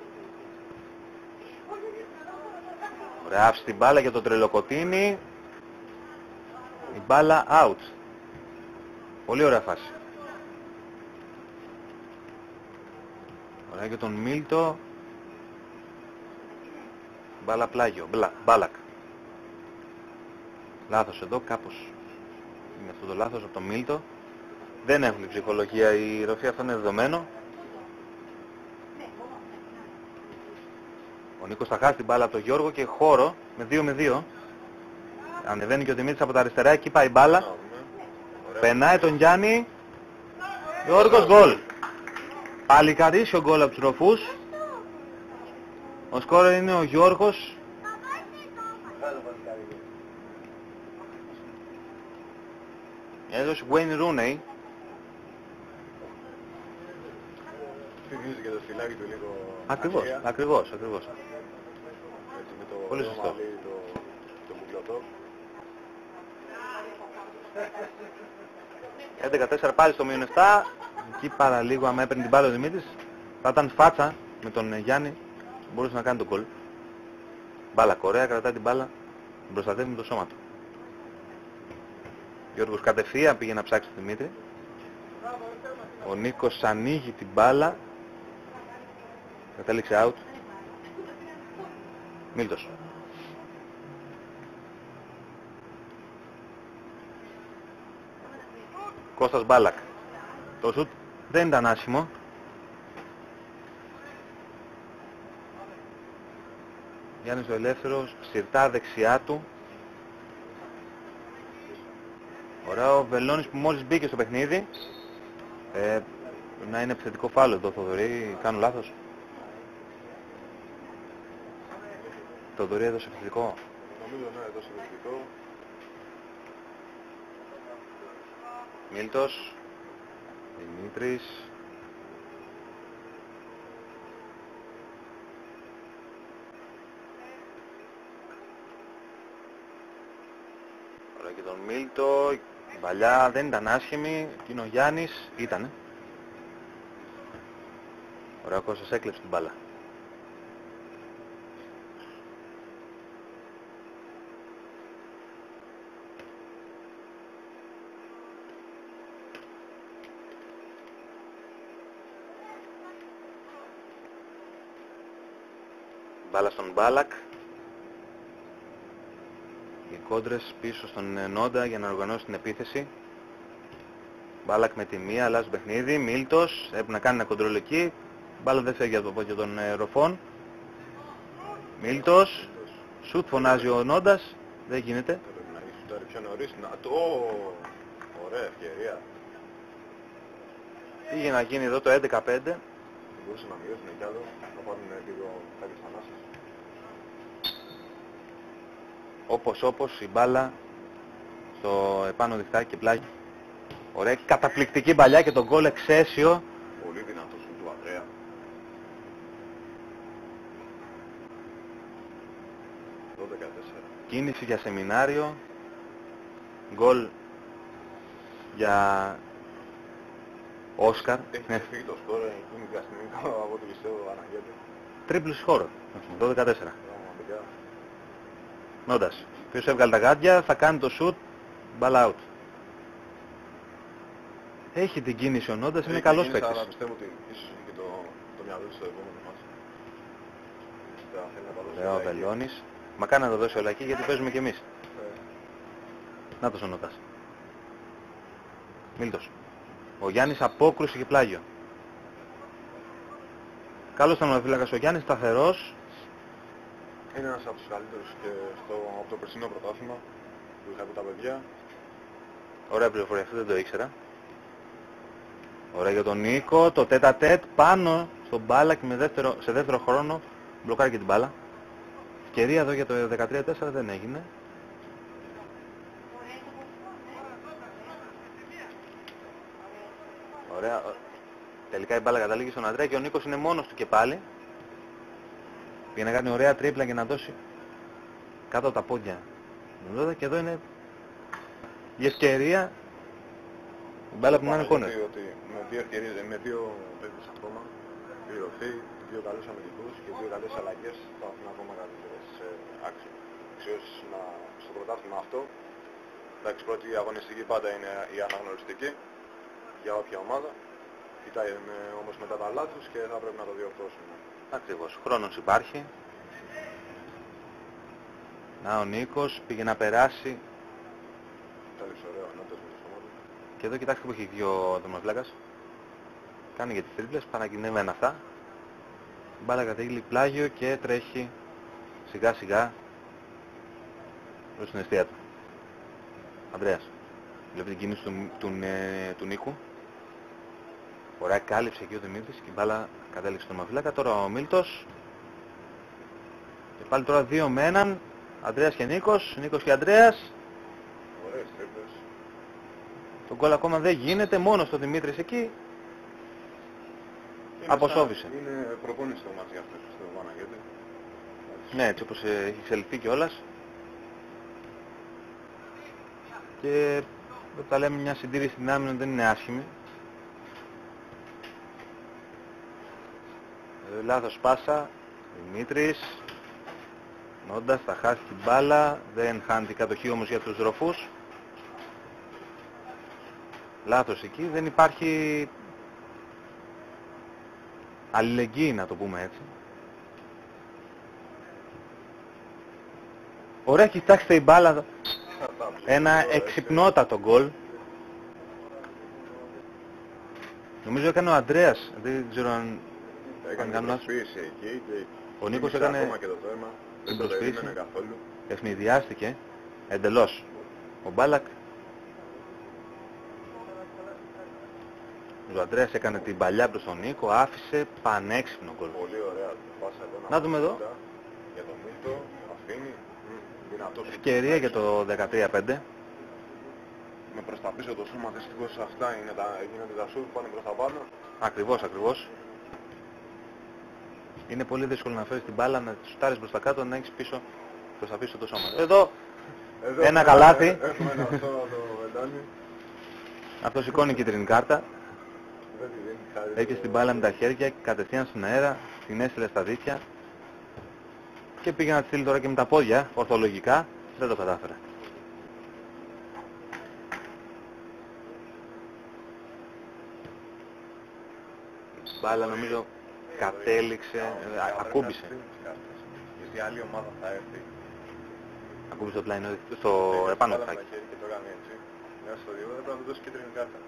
Ωραία, άφησε την μπάλα για τον Τρελοκοτίνη. Η μπάλα out. Πολύ ωραία φάση. Ωραία για τον Μίλτο. Μπάλα πλάγιο, μπλα, μπάλακ. Λάθος εδώ, κάπως είναι αυτό το λάθος από τον Μίλτο. Δεν έχουν την ψυχολογία, η ροφή αυτό είναι δεδομένο. Ο Νίκος θα χάσει την μπάλα από τον Γιώργο και χώρο με δύο με δύο. Ανεβαίνει και ο Δημήτρης από τα αριστερά, εκεί πάει η μπάλα. Περνάει τον Γιάννη. Γιώργος γκολ. Παλικαρίσιο γκολ από τους ροφούς. Ο σκόρερ είναι ο Γιώργος. Έδωσε Wayne Rooney. Θυμίζει και το στυλάκι του λίγο. Ακριβώς, αρχαία. ακριβώς, ακριβώς. Έτσι, με το Πολύ το σωστό. μαλλί, το, το μουκλωτό. έντεκα τέσσερα πάλι στο μείον επτά. Εκεί παραλίγο άμα έπαιρνε την μπάλα ο Δημήτρης. Θα ήταν φάτσα με τον ε, Γιάννη. Μπορούσε να κάνει τον γκολ. Μπάλα κορέα, κρατάει την μπάλα. Την προστατεύει με το σώμα του. Γιώργος κατευθείαν πήγε να ψάξει τον Δημήτρη. Ο Νίκος ανοίγει την μπάλα. Κατέληξε out. Μίλτος. Κώστας Μπάλακ. Το σουτ δεν ήταν άσχημο. Γιάννης ο Ελεύθερος, σιρτά δεξιά του. Ωραία, ο Βελώνης που μόλις μπήκε στο παιχνίδι. Ε, να είναι επιθετικό φάουλ εδώ, Θοδωρή, κάνω λάθος. Θοδωρή έδωσε επιθετικό. Νομίζω ναι, έδωσε επιθετικό. Μίλτος, Δημήτρης. Ωραία, και τον Μίλτο, η παλιά δεν ήταν άσχημη, και είναι ο Γιάννης, ήτανε. Ωραία, ο Κώστας έκλεψε την μπάλα. Μπάλα στον Μπάλακ. Οι κόντρες πίσω στον Νόντα για να οργανώσει την επίθεση. Μπάλακ με τη μία, αλλάζει παιχνίδι. Μίλτος, έπρεπε να κάνει ένα κοντρόλ εκεί. Μπάλα δεν φεύγει από το των ε, Ροφών. Μίλτος, σουτ φωνάζει ο Νόντας. Δεν γίνεται. Πρέπει να έχει σουτάρει πιο νωρίς. Να το... Ωραία ευκαιρία. Πήγε να γίνει εδώ το έντεκα πέντε. Μπορούσε να μειώσουν κι άλλο. Να πάρουν λίγο κάποιες ανάσες. Όπως όπως η μπάλα στο επάνω διχτάκι και πλάγι. Ωραία, καταπληκτική μπαλιά και τον γκολ εξαίσιο. Πολύ δυνατός σου του Ανδρέα. δώδεκα τέσσερα. Κίνηση για σεμινάριο. Γκολ για Όσκαρ. Έχει φύγει το σκόρ εκείνη τη στιγμή από ό,τι πιστεύω Αναγέτη. Τρίπλους χώρο. δώδεκα τέσσερα. Πραγματικά. Νόντας. Ποιος έβγαλε τα γάντια, θα κάνει το shoot, μπάλα out. Έχει την κίνηση ο Νόντας, είναι καλός παίκτης. Αλλά πιστεύω ότι ίσως έχει και το, το μυαλό του στο επόμενο μάτι. Ωραία, ο Βελώνης. Μα κάνει να το δώσει όλα εκεί γιατί παίζουμε κι εμείς. Ε. Να το ο Νόντας. Μίλτος. Ο Γιάννης απόκρουση και πλάγιο. Καλός τερματοφύλακας ο Γιάννης, σταθερός. Είναι ένας από τους καλύτερους και στο, από το περσινό πρωτάθλημα που είχα από τα παιδιά. Ωραία πληροφορία, αυτό δεν το ήξερα. Ωραία για τον Νίκο, το τέτα τέτ πάνω στον Μπάλακ με δεύτερο, σε δεύτερο χρόνο μπλοκάρει και την μπάλα. Ευκαιρία εδώ για το δεκατρία τέσσερα δεν έγινε. Ωραία. Τελικά η μπάλα καταλήγει στον Ανδρέα και ο Νίκος είναι μόνος του και πάλι. Πήγε να κάνει ωραία τρίπλα και να δώσει κάτω από τα πόδια. Και εδώ είναι η ευκαιρία. Η μπάλα που να είναι κόνερ. Ότι με δύο ευκαιρίες, με δύο παίκτες ακόμα, πληρωθεί, δύο καλούς αμυντικούς και δύο καλές αλλαγές θα έχουν ακόμα καλύτερες αξιώσεις στο πρωτάθλημα αυτό. Εντάξει, πρώτη αγωνιστική πάντα είναι η αναγνωριστική για όποια ομάδα. Κοιτάει όμως μετά τα λάθος και θα πρέπει να το διορθώσουμε. Ακριβώς. Χρόνος υπάρχει. Να ο Νίκος πήγε να περάσει. Τέλειξε ωραίο, νότες με το σώμα του. Και εδώ κοιτάξτε που έχει δύο τερματοφύλακας. Κάνει για τις τρίπλες, παρακινημένα αυτά. Μπάλα κατήγγειλε πλάγιο και τρέχει σιγά σιγά προς την αιστεία του. Ανδρέας. Βλέπει την κίνηση του, του, του, του Νίκου. Ωραία, κάλυψε εκεί ο Δημήτρης και η μπάλα κατέληξε στον τερματοφύλακα. Τώρα ο Μίλτος. Και πάλι τώρα δύο με έναν. Ανδρέας και Νίκος. Νίκος και Ανδρέας. Ωραίες τρίπλες. Το γκολ ακόμα δεν γίνεται. Μόνο στο Δημήτρης εκεί. Αποσόβησε. Είναι προπόνηση το μάτι αυτό στο Παναγιώτη. Ναι, έτσι όπως έχει εξελιχθεί κιόλας. Και όταν λέμε μια συντήρηση δυνάμεων δεν είναι άσχημη. Ε, λάθος πάσα. Δημήτρης. Νόντας θα χάσει την μπάλα. Δεν χάνει την κατοχή όμως για τους Ροφούς. Λάθος εκεί. Δεν υπάρχει αλληλεγγύη, να το πούμε έτσι. Ωραία, κοιτάξτε η μπάλα. Ένα εξυπνότατο γκολ. Νομίζω έκανε ο Αντρέας, δεν ξέρω αν... Έκανε κάνω την λάθος. προσποίηση εκεί και Ο Νίκος κύλησε έκανε ακόμα και το τέρμα. Δεν την το προσποίηση. περίμενε καθόλου. Ευνηδιάστηκε εντελώς. Ο Μπάλακ, ο Αντρέας έκανε την παλιά προς τον Νίκο, άφησε πανέξυπνο γκολ. Πολύ ωραία πάσα εδώ. Να δούμε εδώ. Για τον Μίλτο, αφήνει. Μμ, δυνατός. Ευκαιρία για το δεκατρία πέντε. Με προς τα πίσω το σώμα, δυστυχώς αυτά είναι τα, γίνονται τα σουτ, πάνε προς τα πάνω. Ακριβώς, ακριβώς. Είναι πολύ δύσκολο να φέρεις την μπάλα, να τη σουτάρεις προς τα κάτω, να έχεις πίσω, προς τα πίσω το σώμα. Εδώ, Εδώ ένα έχουμε- καλάθι. Έχουμε ένα αυτό το Βελόνι. αυτό σηκώνει κίτρινη κάρτα. Δεν τη δίνει χάρη. Έπιασε την μπάλα με τα χέρια, κατευθείαν στον αέρα, την έστειλε στα δίχτυα και πήγε να τη στείλει τώρα και με τα πόδια, ορθολογικά, δεν το κατάφερε. Η μπάλα νομίζω κατέληξε, ε, α- ακούμπησε. Γιατί άλλη ομάδα θα έρθει. Ακούμπησε το πλάινο, στο Πήγε επάνω την μπάλα με τάκι. τα χέρια και το έκανε έτσι. Μια στο δύο, δεν θα του δώσει κίτρινη κάρτα.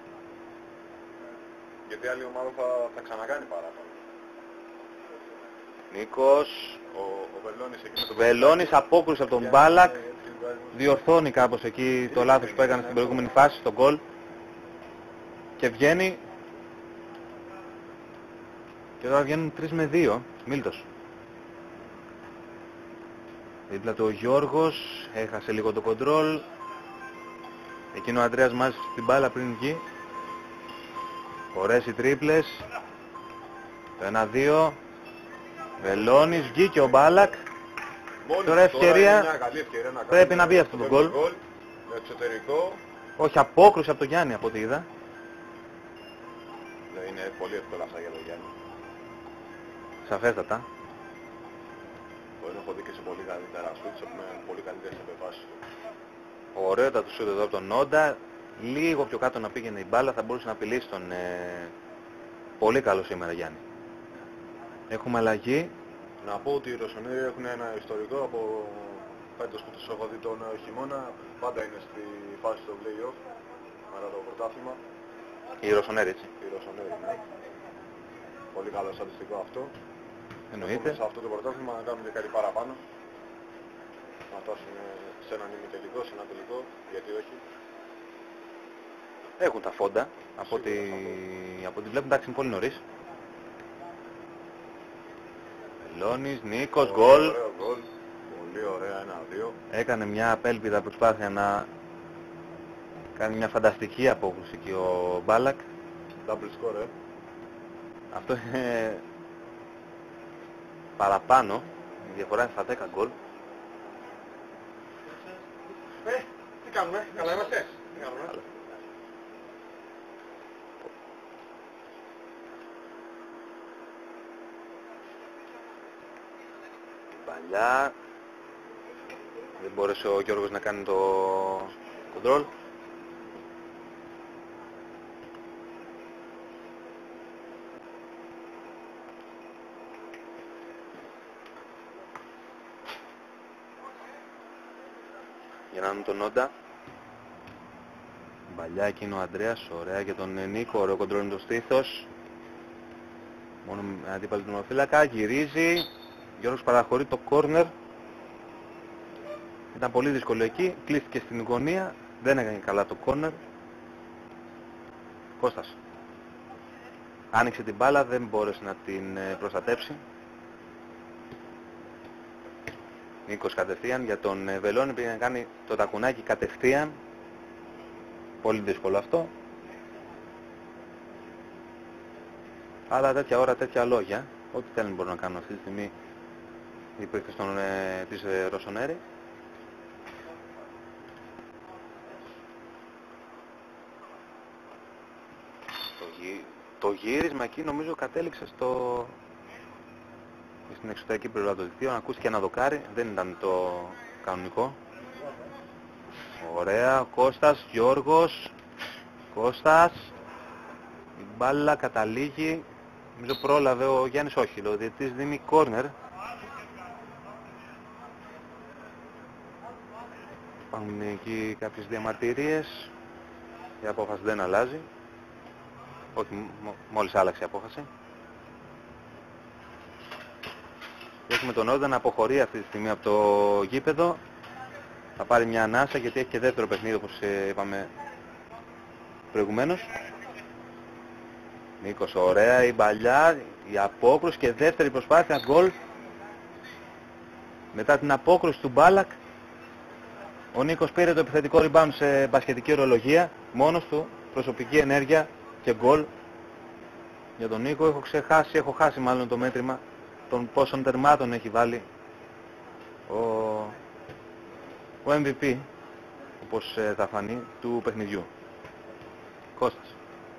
Γιατί άλλη ομάδα θα, θα ξανακάνει παράπάνω. Νίκος, Ο, ο Βελόνης εκεί με το Βελόνης απόκρουσε από τον Μπάλακ, Έτσι βγάζει. διορθώνει κάπως εκεί το λάθος που έκανε στην προηγούμενη φάση, στον γκολ και βγαίνει και τώρα βγαίνουν τρεις με δύο, Μίλτος. Δίπλα του ο Γιώργος, έχασε λίγο το κοντρόλ, εκείνο ο Αντρέας μάζεψε την μπάλα πριν βγει, ωραίες οι τρίπλες, το ένα δύο, Βελόνης, βγήκε ο Μπάλακ. Μόλις Τώρα ευκαιρία είναι μια καλή ευκαιρία να πρέπει κάνει να μπει αυτό το γκολ. Με εξωτερικό. Όχι, απόκρουσε από τον Γιάννη από ό,τι είδα. Δεν είναι πολύ εύκολα αυτά για τον Γιάννη. Σαφέστατα. Τον έχω δει και σε πολύ καλύτερα σουτς με πολύ καλύτερες επεμβάσεις. Ωραιότατο σούτ εδώ από τον Νόντα. Λίγο πιο κάτω να πήγαινε η μπάλα θα μπορούσε να απειλήσει τον ε... πολύ καλό σήμερα Γιάννη. Έχουμε αλλαγή. Να πω ότι οι Ρωσονέροι έχουν ένα ιστορικό από φέτος που τους έχω δει τον ε, χειμώνα. Πάντα είναι στη φάση του play-off μετά το πρωτάθλημα. Η Ρωσονέρη έτσι. Οι Ρωσονέροι, ναι. Πολύ καλό στατιστικό αυτό. Εννοείται. Σε αυτό το πρωτάθλημα να κάνουν και κάτι παραπάνω. Να φτάσουν σε έναν ημιτελικό, σε ένα τελικό, γιατί όχι. Έχουν τα φόντα. Από ό,τι από ό,τι βλέπουν εντάξει είναι πολύ νωρίς. Βελόνης, Νίκος, γκολ. Ωραίο γκολ. Πολύ ωραία, ένα δύο. Έκανε μια απέλπιδα προσπάθεια να κάνει μια φανταστική απόκρουση και ο Μπάλακ. Double score, ε. Αυτό είναι παραπάνω. Η διαφορά είναι στα δέκα γκολ. Ε, τι κάνουμε, καλά είμαστε. Τι κάνουμε. Παλιά. Δεν μπόρεσε ο Γιώργος να κάνει το κοντρόλ. Για να δούμε τον Νόντα. Παλιά εκείνο ο Αντρέας, ωραία για τον Νίκο, ωραίο κοντρόλ είναι το στήθος. Μόνο με αντίπαλο του νομοφύλακα, γυρίζει. Γιώργος παραχωρεί το κόρνερ. Ήταν πολύ δύσκολο εκεί, κλείστηκε στην γωνία, δεν έκανε καλά το κόρνερ. Κώστας. Άνοιξε την μπάλα, δεν μπόρεσε να την ε, προστατέψει. Νίκος κατευθείαν, για τον ε, Βελόνη πήγε να κάνει το τακουνάκι κατευθείαν. Πολύ δύσκολο αυτό. Αλλά τέτοια ώρα, τέτοια λόγια. Ό,τι θέλουν μπορούν να κάνουν αυτή τη στιγμή οι παίκτες των, ε, της ε, Ρωσονέρη. Το, γύ... το γύρισμα εκεί νομίζω κατέληξε στο... στην εξωτερική πλευρά του δικτύου. Ακούστηκε ένα δοκάρι, δεν ήταν το κανονικό. Ωραία, Κώστας, Γιώργος, Κώστας. Η μπάλα καταλήγει. Νομίζω πρόλαβε ο Γιάννης, όχι, ο διαιτητής δίνει κόρνερ. Υπάρχουν εκεί κάποιες διαμαρτυρίες. Η απόφαση δεν αλλάζει. Όχι, μ- μόλις άλλαξε η απόφαση. Και έχουμε τον Όντα να αποχωρεί αυτή τη στιγμή από το γήπεδο. Θα πάρει μια ανάσα γιατί έχει και δεύτερο παιχνίδι, όπως ε, είπαμε προηγουμένως. Νίκος, ωραία η μπαλιά, η απόκρουση και δεύτερη προσπάθεια, γκολ. Μετά την απόκρουση του Μπάλακ, ο Νίκος πήρε το επιθετικό rebound σε μπασκετική ορολογία, μόνος του, προσωπική ενέργεια και γκολ. Για τον Νίκο έχω ξεχάσει, έχω χάσει μάλλον το μέτρημα των πόσων τερμάτων έχει βάλει ο, ο εμ βι πι, όπως ε, θα φανεί, του παιχνιδιού. Κώστας.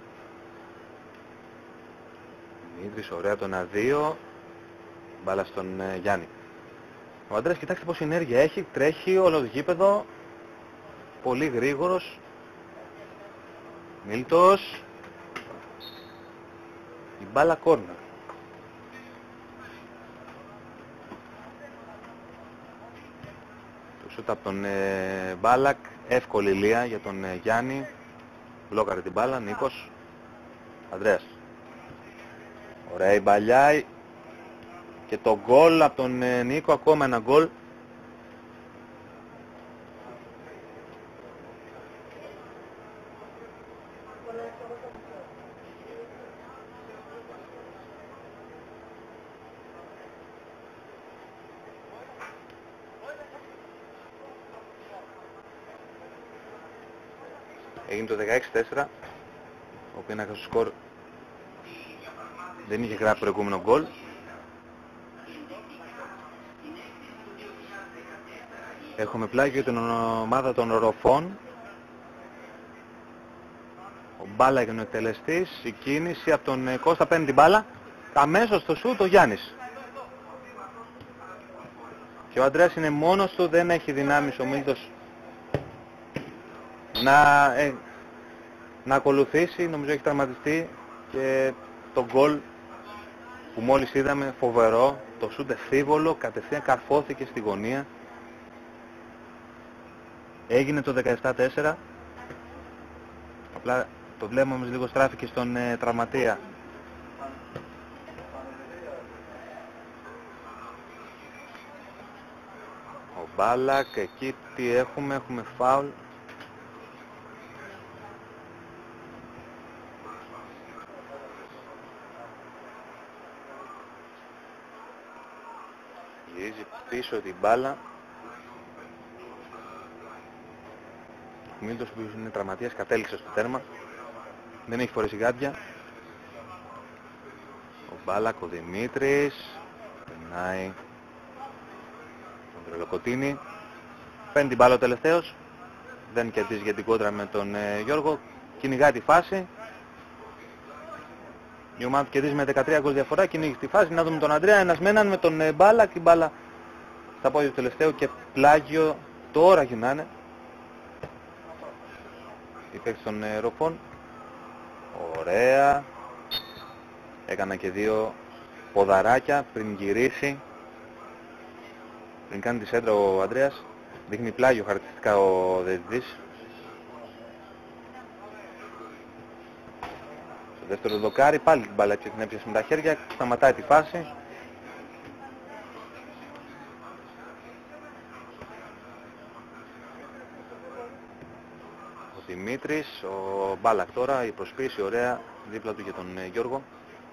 Δημήτρης, ωραία το ένα δύο. Μπάλα στον ε, Γιάννη. Ο Αντρέας, κοιτάξτε πόση ενέργεια έχει, τρέχει όλο το γήπεδο, πολύ γρήγορος. Μίλτος. Η μπάλα κόρνερ. Το σούτ από τον ε, Μπάλακ, εύκολη λία για τον ε, Γιάννη. Μπλόκαρε την μπάλα, Νίκος. Ανδρέας. Ωραία η μπαλιά. Και το γκολ από τον ε, Νίκο, ακόμα ένα γκολ. Έγινε το δεκαέξι τέσσερα. Ο πίνακας του σκορ δεν είχε γράψει προηγούμενο γκολ. Έχουμε πλάγιο την ομάδα των οροφών. Ο Μπάλα είναι ο εκτελεστής. Η κίνηση από τον Κώστα, παίρνει την μπάλα. Αμέσως στο σούτ ο Γιάννης. Και ο Αντρέας είναι μόνος του, δεν έχει δυνάμεις ο Μίλτος να, ε, να ακολουθήσει. Νομίζω έχει τραυματιστεί. Και το γκολ που μόλις είδαμε, φοβερό. Το σούτ ευθύβολο, κατευθείαν καρφώθηκε στη γωνία. Έγινε το δεκαεπτά τέσσερα. Απλά το βλέμμα μας λίγο στράφηκε στον ε, τραυματία. Ο Μπάλακ, εκεί τι έχουμε, έχουμε φάουλ. Γυρίζει πίσω την μπάλα. Ο Μίλτος που είναι τραυματίας κατέληξε στο τέρμα. Δεν έχει φορέσει γάντια. Ο Μπάλακ, ο Δημήτρης. Περνάει τον Τρελοκοτίνη. Παίρνει την μπάλα ο τελευταίος. Δεν κερδίζει για την κόντρα με τον ε, Γιώργο. Κυνηγάει τη φάση. Η ομάδα του κερδίζει με δεκατρία γκολ διαφορά. Κυνηγεί τη φάση. Να δούμε τον Ανδρέα. Ένας με έναν με τον ε, Μπάλακ. Η μπάλα στα πόδια του τελευταίου και πλάγιο. Τώρα γυρνάνε οι παίκτες των ε, ροφών. Ωραία. Έκανα και δύο ποδαράκια πριν γυρίσει. Πριν κάνει τη σέντρα ο Ανδρέας. Δείχνει πλάγιο χαρακτηριστικά ο διαιτητής. Στο δεύτερο δοκάρι πάλι την μπάλα την έπιασε με τα χέρια. Σταματάει τη φάση. Δημήτρης, ο Μπάλακ τώρα, η προσποίηση ωραία δίπλα του για τον ε, Γιώργο.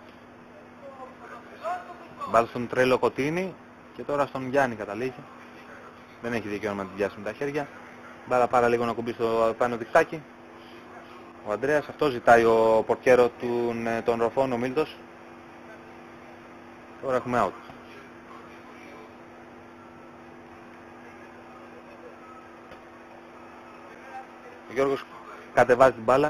Μπάλα στον Τρελοκοτίνη και τώρα στον Γιάννη καταλήγει. Δεν έχει δικαίωμα να την πιάσει με τα χέρια. Μπάλα πάρα λίγο να κουμπίσει στο πάνω δικτάκι. Ο Ανδρέας, αυτό ζητάει ο πορκέρο των, ε, των ροφών, ο Μίλτος. Τώρα έχουμε out. Ο Γιώργος κατεβάζει την μπάλα.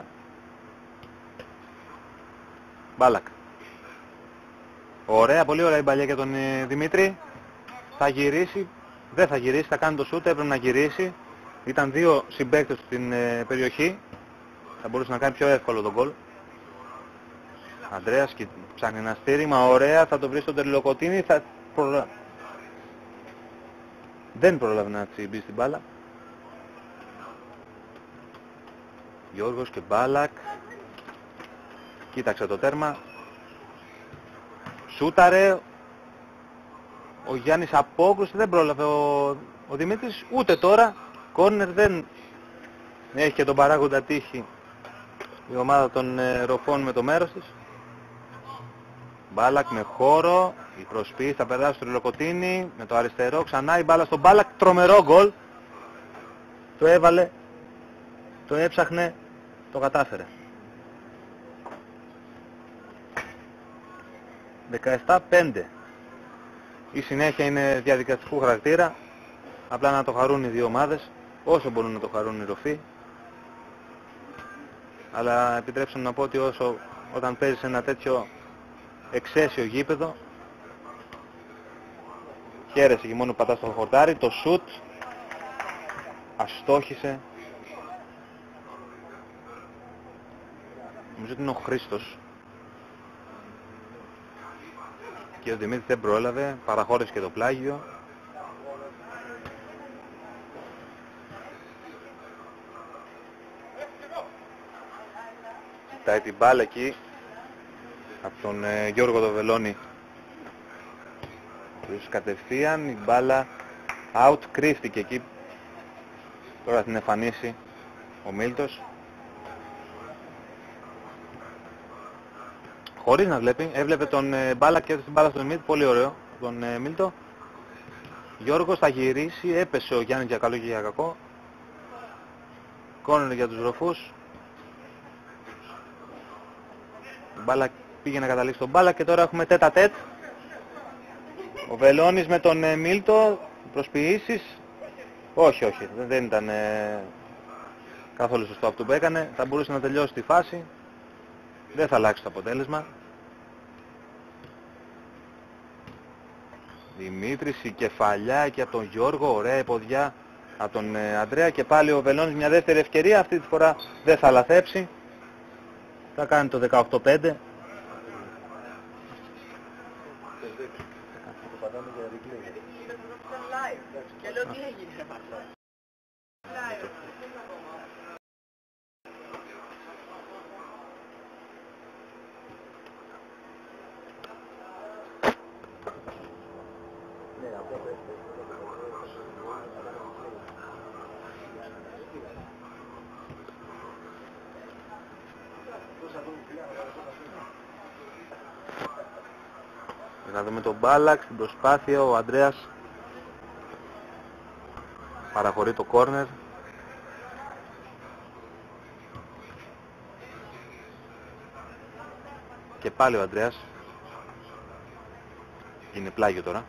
Μπάλακ. Ωραία, πολύ ωραία η μπαλιά για τον ε, Δημήτρη. Θα γυρίσει. Δεν θα γυρίσει, θα κάνει το σούτ, έπρεπε να γυρίσει. Ήταν δύο συμπαίκτες στην ε, περιοχή. Θα μπορούσε να κάνει πιο εύκολο τον γκολ. Ανδρέας και ψάχνει ένα στήριγμα. Ωραία, θα το βρει στον Τρελοκοτίνη. Θα προλα... Δεν προλάβει να τσιμπήσει την μπάλα. Γιώργος και Μπάλακ. Κοίταξε το τέρμα. Σούταρε. Ο Γιάννης απόκρουσε, δεν πρόλαβε ο, ο Δημήτρης, ούτε τώρα. Κόρνερ, δεν έχει και τον παράγοντα τύχη η ομάδα των ε, Ροφών με το μέρος της. Μπάλακ με χώρο, η προσποίηση θα περάσει στο Λιλοκοτίνη, με το αριστερό, ξανά η μπάλα στον Μπάλακ, τρομερό γκολ. Το έβαλε, το έψαχνε, το κατάφερε. δεκαεπτά πέντε. Η συνέχεια είναι διαδικαστικού χαρακτήρα, απλά να το χαρούν οι δύο ομάδες, όσο μπορούν να το χαρούν οι Ροφοί. Αλλά επιτρέψτε μου να πω ότι όσο, όταν παίζεις ένα τέτοιο εξαίσιο γήπεδο, χαίρεσαι και μόνο πατάς στο χορτάρι, το σουτ αστόχησε. Νομίζω ότι είναι ο Χρήστος. Και ο Δημήτρης δεν πρόλαβε, παραχώρησε και το πλάγιο. Κοιτάει την μπάλα εκεί από τον ε, Γιώργο το Βελόνι. Κατευθείαν η μπάλα out, κρύφτηκε εκεί. Τώρα την εμφανίσει ο Μίλτος. Χωρίς να βλέπει, έβλεπε τον ε, μπάλα και την μπάλα στον Μίλτο, πολύ ωραίο τον ε, Μίλτο. Γιώργος θα γυρίσει, έπεσε ο Γιάννης για καλό και για κακό. Κόρνερ για τους Ροφούς. Η μπάλα πήγε να καταλήξει τον μπάλα και τώρα έχουμε τέτα τέτ. Ο Βελόνης με τον ε, Μίλτο, προσποιήσεις. Όχι, όχι, δεν, δεν ήταν ε, καθόλου σωστό αυτό που έκανε. Θα μπορούσε να τελειώσει τη φάση. Δεν θα αλλάξει το αποτέλεσμα. Δημήτρης, η κεφαλιά και από τον Γιώργο, ωραία ποδιά από τον ε, Ανδρέα και πάλι ο Βελόνης μια δεύτερη ευκαιρία, αυτή τη φορά δεν θα λαθέψει. Θα κάνει το δεκαοκτώ πέντε. Να δούμε τον Μπάλακ στην προσπάθεια, ο Ανδρέας παραχωρεί το κόρνερ. Και πάλι ο Ανδρέας, είναι πλάγιο τώρα.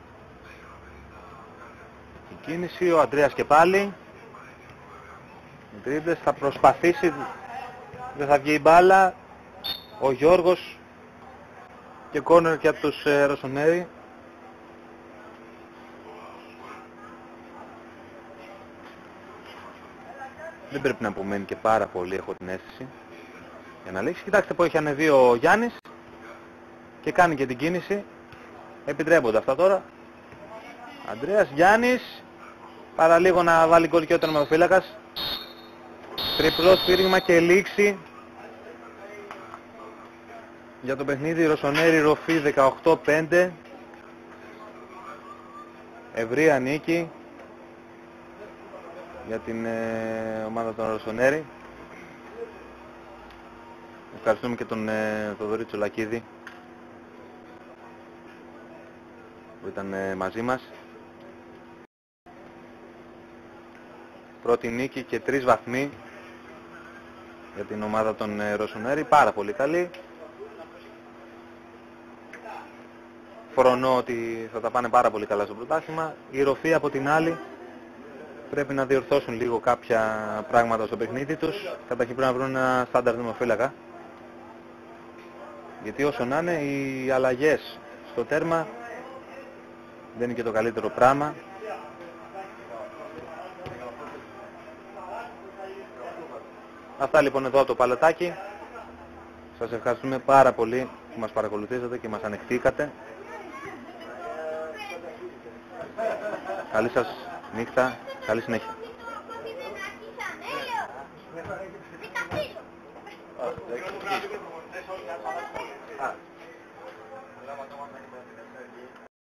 Η κίνηση, ο Ανδρέας και πάλι. Οι τρίπτες θα προσπαθήσει, δεν θα βγει η μπάλα. Ο Γιώργος και κόρνερ και από τους ε, Ρωσονέρη. Δεν πρέπει να απομένει και πάρα πολύ, έχω την αίσθηση, για να λήξει. Κοιτάξτε που έχει ανεβεί ο Γιάννης και κάνει και την κίνηση. Επιτρέπονται αυτά τώρα. Ανδρέας, Γιάννης, παραλίγο να βάλει γκολ και ο τερματοφύλακας. Τριπλό σφύριγμα και λήξη για το παιχνίδι Ρωσονέρη Ροφή δεκαοκτώ πέντε. Ευρεία νίκη για την ε, ομάδα των Ρωσονέρη. Ευχαριστούμε και τον ε, Θοδωρή Τσολακίδη που ήταν ε, μαζί μας. Πρώτη νίκη και τρεις βαθμοί για την ομάδα των ε, Ρωσονέρη. Πάρα πολύ καλή. Φρονώ ότι θα τα πάνε πάρα πολύ καλά στο πρωτάθλημα. Η Ροφή από την άλλη πρέπει να διορθώσουν λίγο κάποια πράγματα στο παιχνίδι τους. Καταρχήν πρέπει να βρουν ένα στάνταρ τερματοφύλακα. Γιατί όσο να είναι, οι αλλαγές στο τέρμα δεν είναι και το καλύτερο πράγμα. Αυτά λοιπόν εδώ το παλατάκι. Σας ευχαριστούμε πάρα πολύ που μας παρακολουθήσατε και μας ανεχτήκατε. Καλή σας νύχτα, καλή συνέχεια. Α,